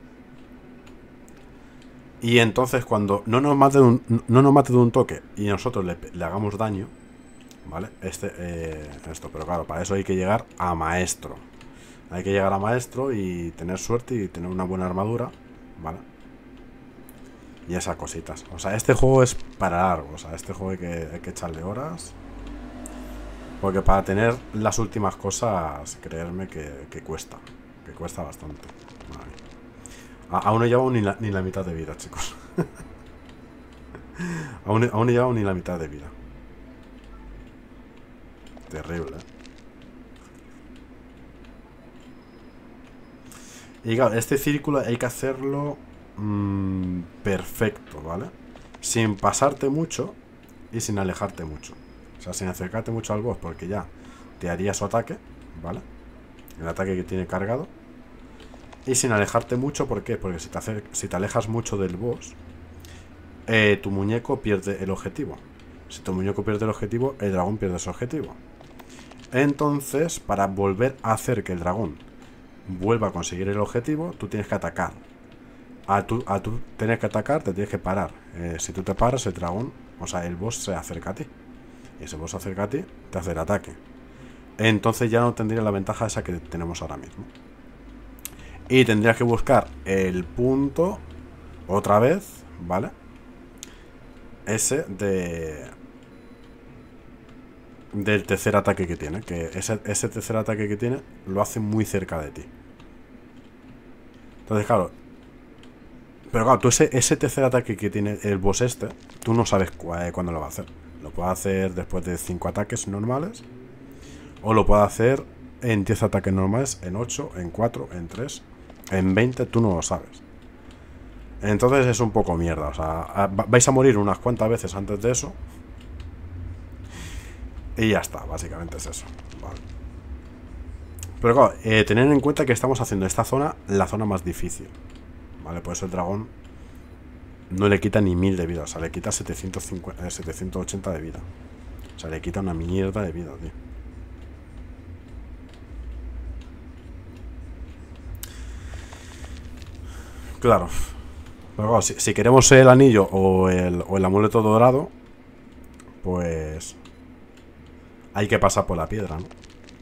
Y entonces cuando no nos mate de un, no nos mate de un toque y nosotros le, le hagamos daño, ¿vale? Este, eh, esto, pero claro, para eso hay que llegar a maestro. Hay que llegar a maestro y tener suerte y tener una buena armadura, ¿vale? Y esas cositas. O sea, este juego es para largo. O sea, este juego hay que, hay que echarle horas. Porque para tener las últimas cosas, creerme que, que cuesta. Que cuesta bastante. Vale. A, aún no he llevado ni la, ni la mitad de vida, chicos. aún, aún no he llevado ni la mitad de vida. Terrible, ¿eh? Y claro, este círculo hay que hacerlo mmm, perfecto, ¿vale? Sin pasarte mucho y sin alejarte mucho. O sea, sin acercarte mucho al boss, porque ya te haría su ataque, ¿vale? El ataque que tiene cargado. Y sin alejarte mucho, ¿por qué? Porque si te, acer si te alejas mucho del boss, eh, tu muñeco pierde el objetivo. Si tu muñeco pierde el objetivo, el dragón pierde su objetivo. Entonces, para volver a hacer que el dragón vuelva a conseguir el objetivo, tú tienes que atacar. A tú, a tú tener que atacar, te tienes que parar. Eh, si tú te paras, el dragón, o sea, el boss se acerca a ti. Y ese boss se acerca a ti, te hace el ataque. Entonces ya no tendría la ventaja esa que tenemos ahora mismo. Y tendrías que buscar el punto otra vez, ¿vale? Ese de... del tercer ataque que tiene. Que ese, ese tercer ataque que tiene lo hace muy cerca de ti. Entonces, claro. Pero claro, tú ese, ese tercer ataque que tiene el boss este, tú no sabes cu cuándo lo va a hacer. Lo puede hacer después de cinco ataques normales. O lo puede hacer en diez ataques normales, en ocho, en cuatro, en tres, en veinte, tú no lo sabes. Entonces es un poco mierda. O sea, vais a morir unas cuantas veces antes de eso. Y ya está, básicamente es eso. Vale. Pero claro, eh, tener en cuenta que estamos haciendo esta zona la zona más difícil. Vale, por eso el dragón no le quita ni mil de vida. O sea, le quita setecientos cincuenta, eh, setecientos ochenta de vida. O sea, le quita una mierda de vida, tío. Claro. Pero claro, si, si queremos el anillo o el, o el amuleto dorado, pues hay que pasar por la piedra, ¿no?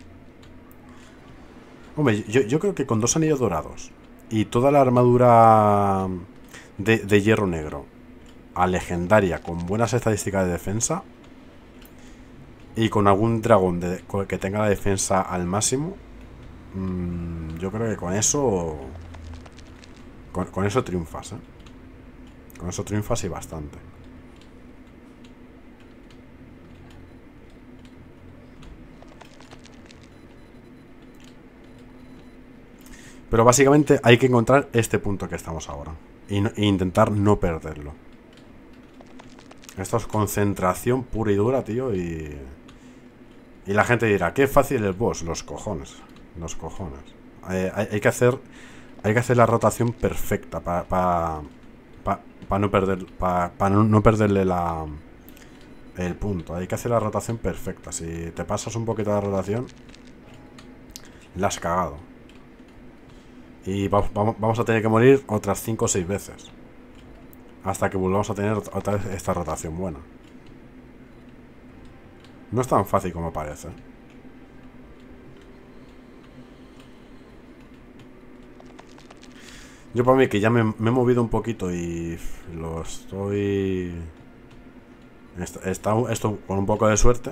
Hombre, yo, yo creo que con dos anillos dorados y toda la armadura de, de hierro negro a legendaria con buenas estadísticas de defensa y con algún dragón de, que tenga la defensa al máximo, mmm, yo creo que con eso con, con eso triunfas, ¿eh? Con eso triunfas y bastante. Pero básicamente hay que encontrar este punto que estamos ahora y, no, e intentar no perderlo. Esto es concentración pura y dura, tío. Y, y la gente dirá, qué fácil el boss. Los cojones. Los cojones. Eh, hay, hay que hacer Hay que hacer la rotación perfecta para pa, pa, pa no perder para pa no, no perderle la el punto. Hay que hacer la rotación perfecta. Si te pasas un poquito de la rotación, la has cagado. Y vamos, vamos a tener que morir otras cinco o seis veces hasta que volvamos a tener otra vez esta rotación buena. No es tan fácil como parece. Yo para mí que ya me, me he movido un poquito y lo estoy... Está, está esto con un poco de suerte.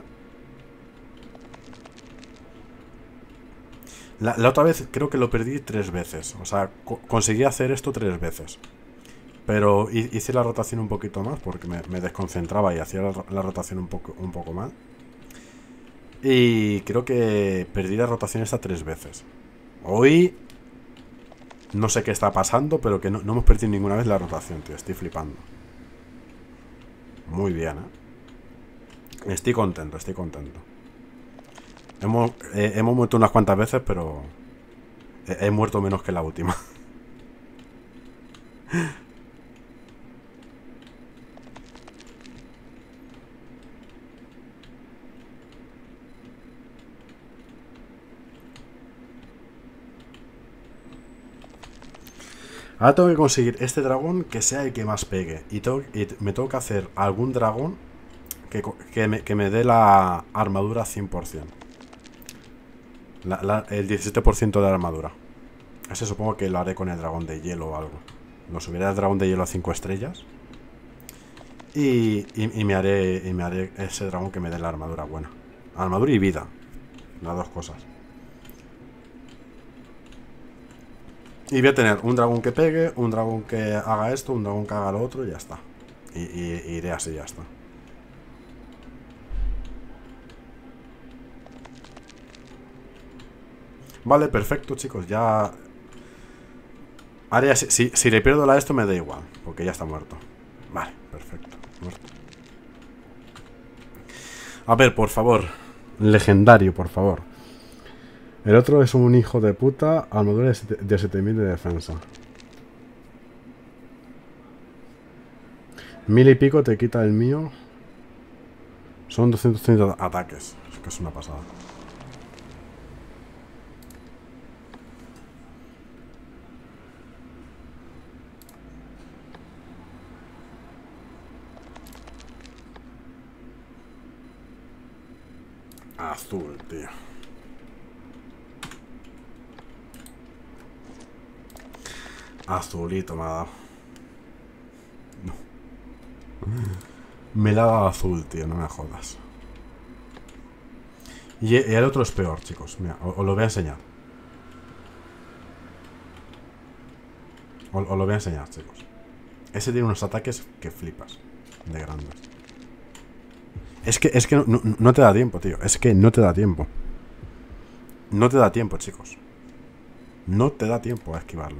La, la otra vez creo que lo perdí tres veces. O sea, co conseguí hacer esto tres veces. Pero hice la rotación un poquito más porque me, me desconcentraba y hacía la, la rotación un poco, un poco mal. Y creo que perdí la rotación esta tres veces. Hoy no sé qué está pasando, pero que no, no hemos perdido ninguna vez la rotación, tío. Estoy flipando. Muy bien, ¿eh? Estoy contento, estoy contento. Hemos, eh, hemos muerto unas cuantas veces, pero he, he muerto menos que la última. Ahora tengo que conseguir este dragón que sea el que más pegue. Y, tengo, y me tengo que hacer algún dragón que, que, me, que me dé la armadura cien por cien. La, la, el diecisiete por ciento de la armadura. Ese supongo que lo haré con el dragón de hielo o algo. Lo subiré al dragón de hielo a cinco estrellas. Y, y, y, me haré, y me haré ese dragón que me dé la armadura buena. Armadura y vida. Las dos cosas. Y voy a tener un dragón que pegue, un dragón que haga esto, un dragón que haga lo otro y ya está. Y, y, y iré así, ya está. Vale, perfecto, chicos. Ya haré así. Si, si le pierdo la esto me da igual, porque ya está muerto. Vale, perfecto. Muerto. A ver, por favor. Legendario, por favor. El otro es un hijo de puta. Armadura de siete mil de defensa. Mil y pico te quita el mío. Son doscientos treinta ataques. Es que es una pasada. Azul, tío. Azulito me ha dado. No. Me la ha dado azul, tío, no me jodas. Y el otro es peor, chicos. Mira, os, os lo voy a enseñar. Os, os lo voy a enseñar, chicos. Ese tiene unos ataques que flipas. De grandes. Es que, es que no, no, no te da tiempo, tío. Es que no te da tiempo. No te da tiempo, chicos. No te da tiempo a esquivarlo.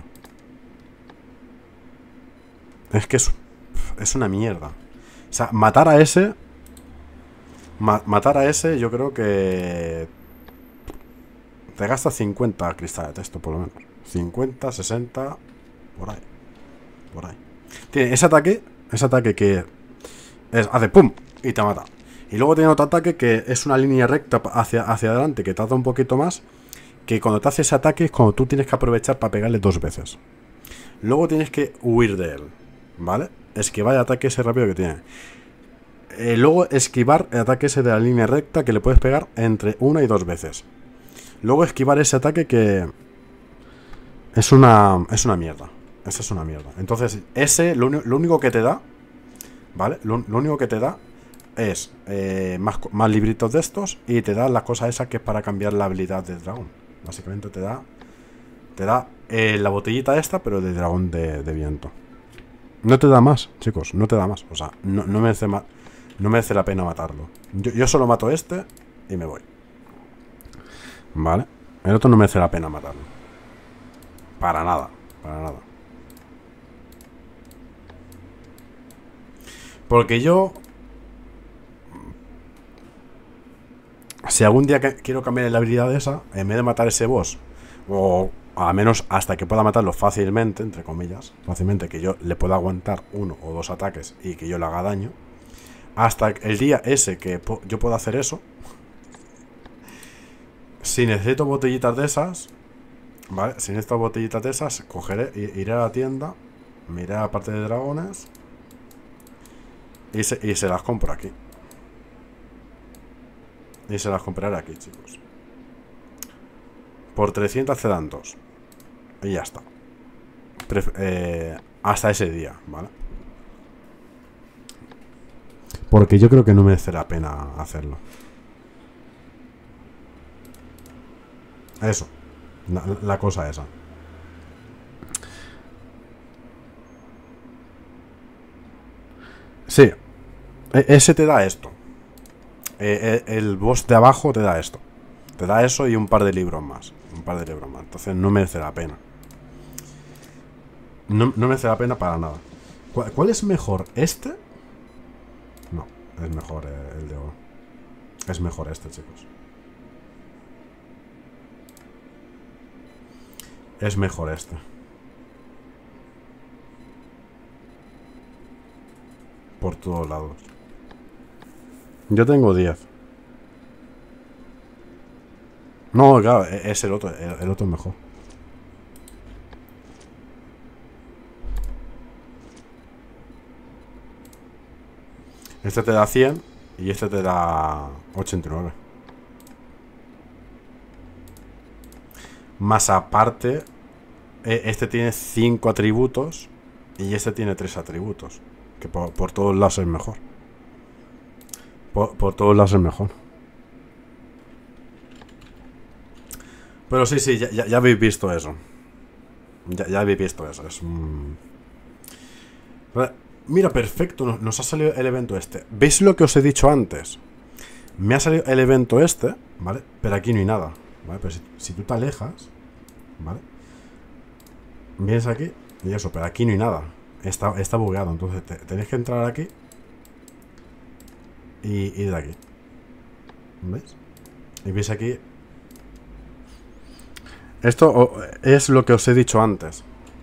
Es que es, es una mierda. O sea, matar a ese... Ma matar a ese yo creo que... Te gasta cincuenta cristales de esto, por lo menos. cincuenta, sesenta... Por ahí. Por ahí. Tiene ese ataque... Ese ataque que... Es, hace pum y te mata. Y luego tiene otro ataque que es una línea recta hacia, hacia adelante, que tarda un poquito más. Que cuando te hace ese ataque es cuando tú tienes que aprovechar para pegarle dos veces. Luego tienes que huir de él, ¿vale? Esquivar el ataque ese rápido que tiene. Eh, luego esquivar el ataque ese de la línea recta que le puedes pegar entre una y dos veces. Luego esquivar ese ataque que... Es una... Es una mierda. Esa es una mierda. Entonces, ese lo, lo único que te da... ¿Vale? Lo, lo único que te da es eh, más, más libritos de estos y te da las cosas esas que es para cambiar la habilidad del dragón. Básicamente te da Te da eh, la botellita esta, pero de dragón de, de viento. No te da más, chicos, no te da más. O sea, no, no, merece, ma no merece la pena matarlo. Yo, yo solo mato este y me voy. Vale. El otro no merece la pena matarlo. Para nada, para nada. Porque yo... Si algún día que quiero cambiar la habilidad de esa, en vez de matar ese boss, o a menos hasta que pueda matarlo fácilmente, entre comillas, fácilmente, que yo le pueda aguantar uno o dos ataques y que yo le haga daño, hasta el día ese que yo pueda hacer eso, si necesito botellitas de esas, ¿vale? Si necesito botellitas de esas, cogeré, iré a la tienda, miré a la parte de dragones y se, y se las compro aquí. Y se las compraré aquí, chicos. Por trescientos te dan dos. Y ya está. eh, hasta ese día, ¿vale? Porque yo creo que no merece la pena hacerlo. Eso. La, la cosa esa. Sí. E ese te da esto. E e el boss de abajo te da esto. Te da eso y un par de libros más. Un par de libros más. Entonces no merece la pena. No, no merece la pena para nada. ¿Cuál, cuál es mejor? ¿Este? No, es mejor eh, el de oro. Es mejor este, chicos. Es mejor este. Por todos lados. Yo tengo diez. No, claro, es el otro. El, el otro es mejor. Este te da cien y este te da ochenta y nueve. Más aparte, este tiene cinco atributos y este tiene tres atributos. Que por, por todos lados es mejor. Por, por todos lados es mejor. Pero sí, sí, ya, ya, ya habéis visto eso. Ya, ya habéis visto eso. Es un... Mira, perfecto, nos, nos ha salido el evento este. ¿Veis lo que os he dicho antes? Me ha salido el evento este, ¿vale? Pero aquí no hay nada, ¿vale? Pero si, si tú te alejas, ¿vale? Vienes aquí y eso, pero aquí no hay nada. Está, está bugueado, entonces te, tenéis que entrar aquí y ir de aquí. ¿Veis? Y veis aquí. Esto es lo que os he dicho antes.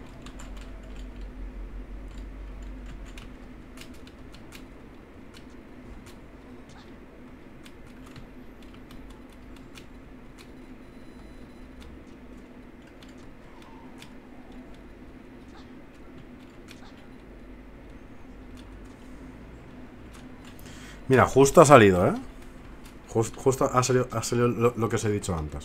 Mira, justo ha salido, ¿eh? Just, justo ha salido, ha salido lo, lo que os he dicho antes.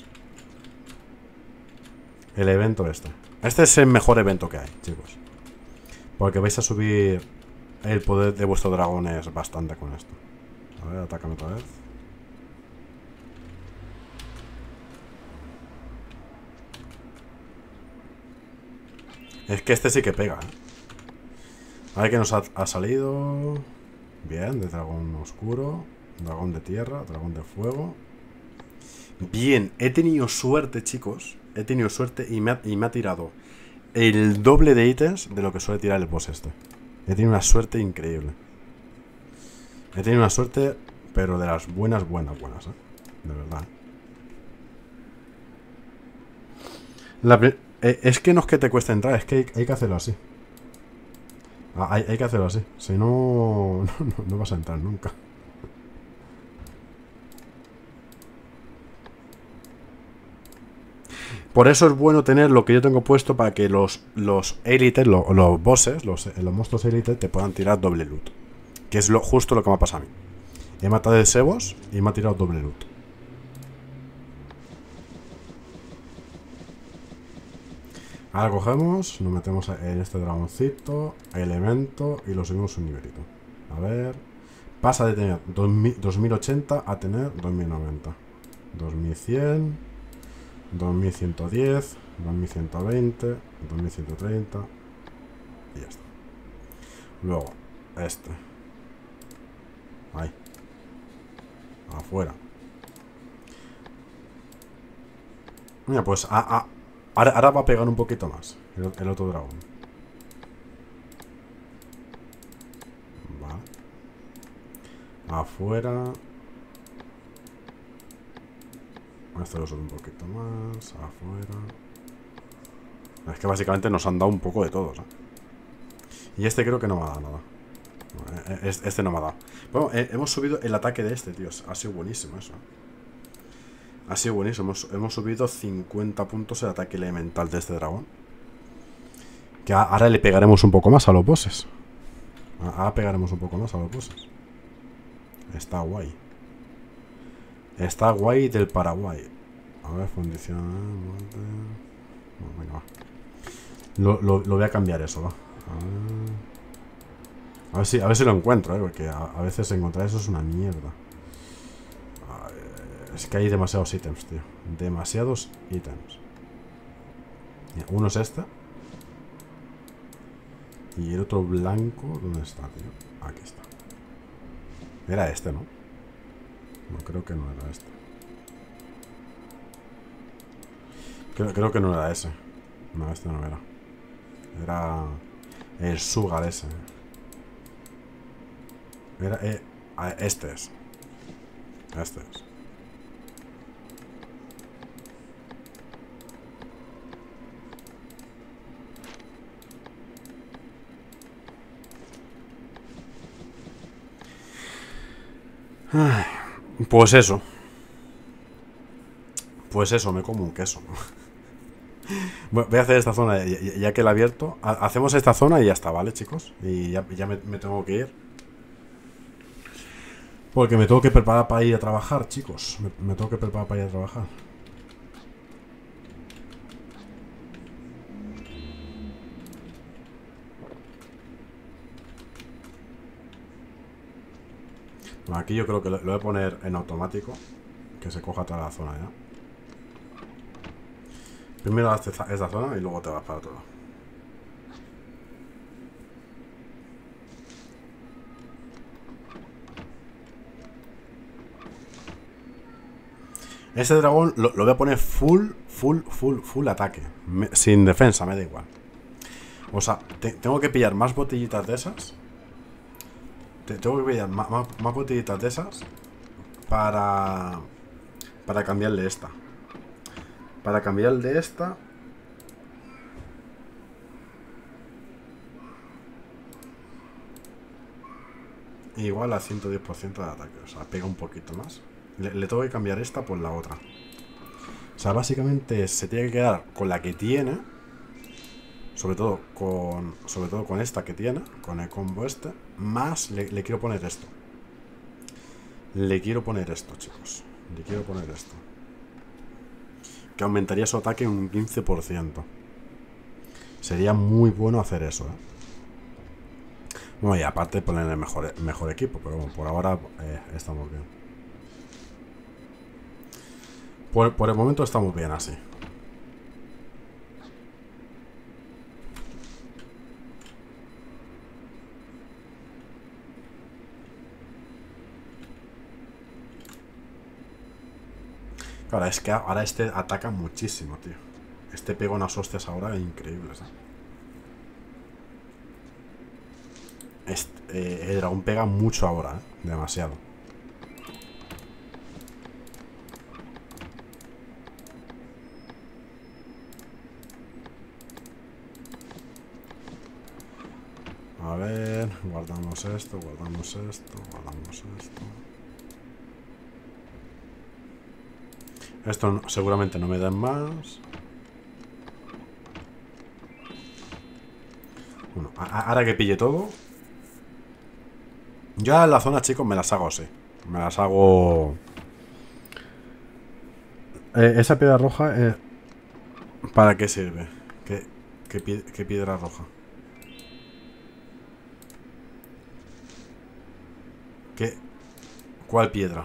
El evento este. Este es el mejor evento que hay, chicos. Porque vais a subir el poder de vuestro dragón es bastante con esto. A ver, atácame otra vez. Es que este sí que pega, ¿eh? A ver qué nos ha, ha salido. Bien, de dragón oscuro, dragón de tierra, dragón de fuego. Bien, he tenido suerte, chicos. He tenido suerte y me ha, y me ha tirado el doble de ítems de lo que suele tirar el boss este. He tenido una suerte increíble. He tenido una suerte, pero de las buenas, buenas, buenas, ¿eh? De verdad. La, eh, es que no es que te cueste entrar, es que hay, hay que hacerlo así. Ah, hay, hay que hacerlo así. Si no, no, no, no vas a entrar nunca. Por eso es bueno tener lo que yo tengo puesto para que los, los élites, los, los bosses, los, los monstruos élites te puedan tirar doble loot. Que es lo, justo lo que me ha pasado a mí. He matado el Sebos y me ha tirado doble loot. Ahora cogemos, nos metemos en este dragoncito, elemento y lo subimos un nivelito. A ver. Pasa de tener dos mil ochenta a tener dos mil noventa. dos mil cien, dos mil ciento diez, dos mil ciento veinte, dos mil ciento treinta. Y ya está. Luego, este. Ahí. Afuera. Mira, pues a, a, ahora, ahora va a pegar un poquito más el, el otro dragón. Vale. Afuera. Este lo sube un poquito más. Afuera. Es que básicamente nos han dado un poco de todos, ¿eh? Y este creo que no me ha dado nada. Este no me ha dado. Bueno, eh, hemos subido el ataque de este, tío. Ha sido buenísimo eso. Ha sido buenísimo. Hemos, hemos subido cincuenta puntos el ataque elemental de este dragón. Que ahora le pegaremos un poco más a los bosses. Ahora pegaremos un poco más a los bosses. Está guay. Está guay del Paraguay. A ver, fundición. Bueno, venga, va. Lo, lo, lo voy a cambiar eso, va. A ver si, a ver si lo encuentro, ¿eh? Porque a, a veces encontrar eso es una mierda. Es que hay demasiados ítems, tío. Demasiados ítems. Mira, uno es este. Y el otro blanco, ¿dónde está, tío? Aquí está. Era este, ¿no? No, creo que no era este. Creo, creo que no era ese. No, este no era. Era el Sugar ese. Era... Eh, este es. Este es. Ay, pues eso. Pues eso, me como un queso. Bueno, voy a hacer esta zona, ya, ya que la he abierto. Hacemos esta zona y ya está, ¿vale, chicos? Y ya, ya me, me tengo que ir. Porque me tengo que preparar para ir a trabajar, chicos. Me, me tengo que preparar para ir a trabajar. Bueno, aquí yo creo que lo, lo voy a poner en automático. Que se coja toda la zona ya. Primero haces esta, esta zona y luego te vas para otro lado. Este dragón lo, lo voy a poner full, full, full, full ataque. Me, sin defensa, me da igual. O sea, te, tengo que pillar más botellitas de esas. Te, tengo que pillar más, más, más botellitas de esas. Para... Para cambiarle esta. Para cambiarle esta. Igual a ciento diez por ciento de ataque. O sea, pega un poquito más. Le, le tengo que cambiar esta por la otra. O sea, básicamente se tiene que quedar con la que tiene. Sobre todo con. Sobre todo con esta que tiene. Con el combo este. Más le, le quiero poner esto. Le quiero poner esto, chicos. Le quiero poner esto. Que aumentaría su ataque un quince por ciento. Sería muy bueno hacer eso, ¿eh? Bueno, y aparte poner el mejor, mejor equipo. Pero bueno, por ahora eh, estamos bien. Por, por el momento estamos bien así. Claro, es que ahora este ataca muchísimo, tío. Este pega unas hostias ahora increíbles, ¿eh? Este, eh, el dragón pega mucho ahora, ¿eh? Demasiado. A ver, guardamos esto, guardamos esto, guardamos esto. Esto no, seguramente no me dan más. Bueno, a, ahora que pille todo. Yo en la zona, chicos, me las hago así. Me las hago... Eh, esa piedra roja, eh, ¿para qué sirve? ¿Qué, qué, pie qué piedra roja? ¿Qué? ¿Cuál piedra?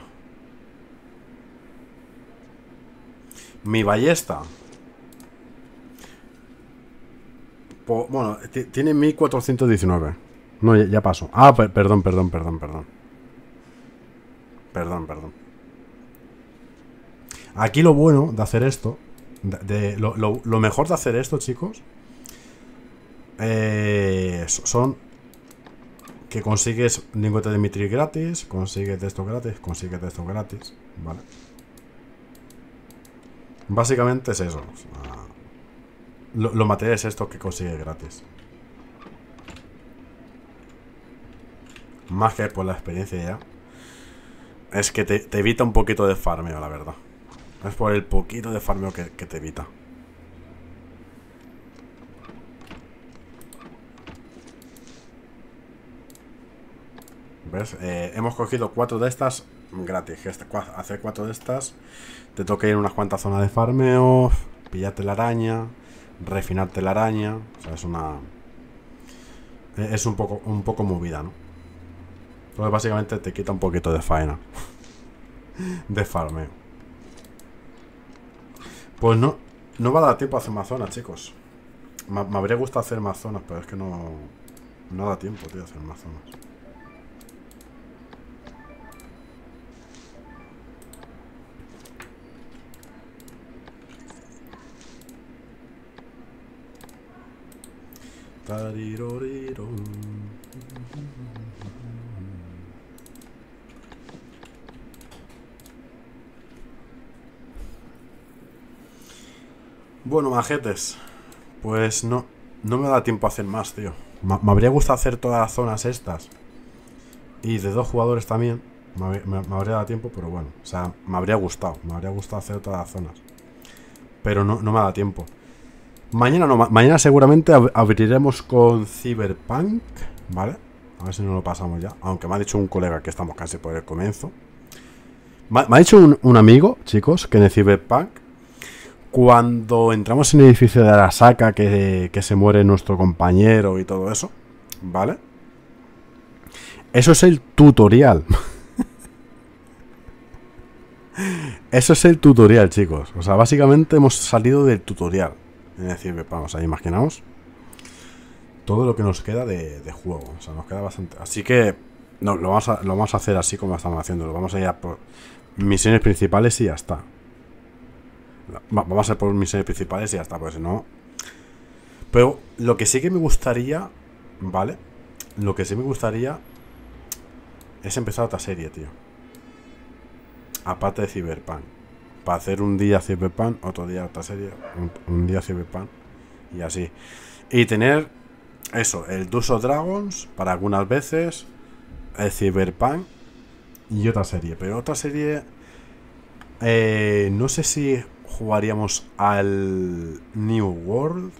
Mi ballesta. Po bueno, tiene mil cuatrocientos diecinueve. No, ya, ya pasó. Ah, per perdón, perdón, perdón, perdón. Perdón, perdón. Aquí lo bueno de hacer esto, de, de, lo, lo, lo mejor de hacer esto, chicos, eh, son que consigues lingote de mitri gratis, consigues de esto gratis, consigues de esto gratis, ¿vale? Básicamente es eso. O sea, lo, lo material es esto que consigues gratis. Más que por la experiencia ya. Es que te, te evita un poquito de farmeo, la verdad. Es por el poquito de farmeo que, que te evita. ¿Ves? Eh, hemos cogido cuatro de estas gratis. Este, hacer cuatro de estas te toca ir a unas cuantas zonas de farmeo, pillarte la araña, refinar telaraña. O sea, es una... Es un poco, un poco movida, ¿no? Entonces básicamente te quita un poquito de faena. De farmeo. Pues no, no va a dar tiempo a hacer más zonas, chicos. Me, me habría gustado hacer más zonas, pero es que no... No da tiempo, tío, a hacer más zonas. Tariroriro. Bueno, majetes, pues no, no me da tiempo a hacer más, tío. Me, me habría gustado hacer todas las zonas estas. Y de dos jugadores también. Me, me, me habría dado tiempo, pero bueno. O sea, me habría gustado. Me habría gustado hacer todas las zonas. Pero no, no me da tiempo. Mañana no, ma mañana seguramente ab abriremos con Cyberpunk, ¿vale? A ver si no lo pasamos ya. Aunque me ha dicho un colega que estamos casi por el comienzo. Me, me ha dicho un, un amigo, chicos, que en el Cyberpunk, cuando entramos en el edificio de Arasaka, que, que se muere nuestro compañero y todo eso, ¿vale? Eso es el tutorial. Eso es el tutorial, chicos. O sea, básicamente hemos salido del tutorial. Es decir, vamos, ahí imaginaos todo lo que nos queda de, de juego. O sea, nos queda bastante. Así que no, lo, vamos a, lo vamos a hacer así como estamos haciendo. Lo vamos a ir a por misiones principales y ya está. Vamos a ir por misiones principales y ya está, porque si no. Pero lo que sí que me gustaría, ¿vale? Lo que sí me gustaría es empezar otra serie, tío. Aparte de Cyberpunk. Para hacer un día Cyberpunk, otro día otra serie, un, un día Cyberpunk y así. Y tener eso, el Dungeons and Dragons para algunas veces, el Cyberpunk y otra serie. Pero otra serie, eh, no sé si jugaríamos al New World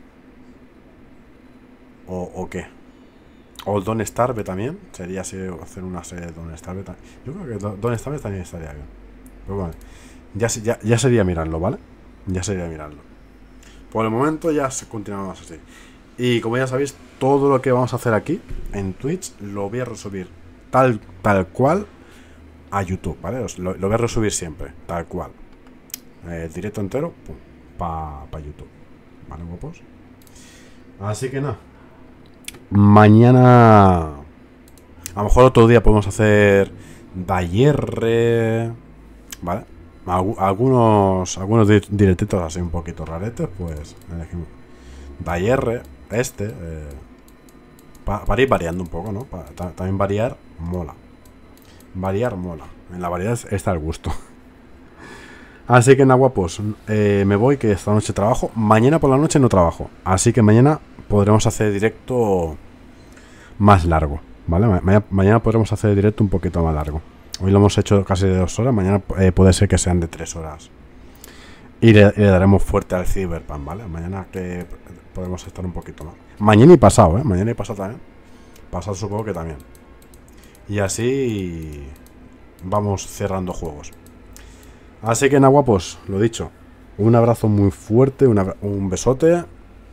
o, o qué. O el Don't Starve también. Sería así hacer una serie de Don't Starve también. Yo creo que Don't Starve también estaría bien. Pero bueno. Ya, ya, ya sería mirarlo, ¿vale? Ya sería mirarlo. Por el momento ya continuamos así. Y como ya sabéis, todo lo que vamos a hacer aquí en Twitch lo voy a resubir tal, tal cual a YouTube, ¿vale? Os lo, lo voy a resubir siempre, tal cual. El directo entero, pum, para pa YouTube. ¿Vale, guapos? Así que nada. Mañana... A lo mejor otro día podemos hacer Dayerre, ¿vale? Algunos algunos directitos así un poquito raretes, pues elegimos Dayerre, este, eh, pa, para ir variando un poco, ¿no? Para ta, también variar, mola. Variar, mola. En la variedad está el gusto. Así que nada, guapos, eh, me voy, que esta noche trabajo. Mañana por la noche no trabajo. Así que mañana podremos hacer directo más largo, ¿vale? Ma mañana podremos hacer directo un poquito más largo. Hoy lo hemos hecho casi de dos horas. Mañana eh, puede ser que sean de tres horas. Y le, le daremos fuerte al Cyberpunk, ¿vale? Mañana que podemos estar un poquito más. Mañana y pasado, ¿eh? Mañana y pasado también. Pasado supongo que también. Y así vamos cerrando juegos. Así que nada, guapos, lo dicho. Un abrazo muy fuerte, una, un besote.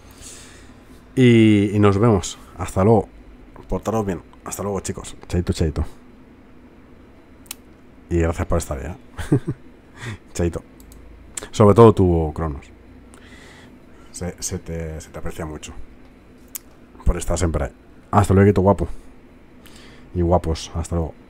Y, y nos vemos. Hasta luego. Portaros bien. Hasta luego, chicos. Chaito, chaito. Y gracias por estar ya. Chaito. Sobre todo tú, Cronos. Se, se, te, se te aprecia mucho. Por estar siempre ahí. Hasta luego, guapo. Y guapos. Hasta luego.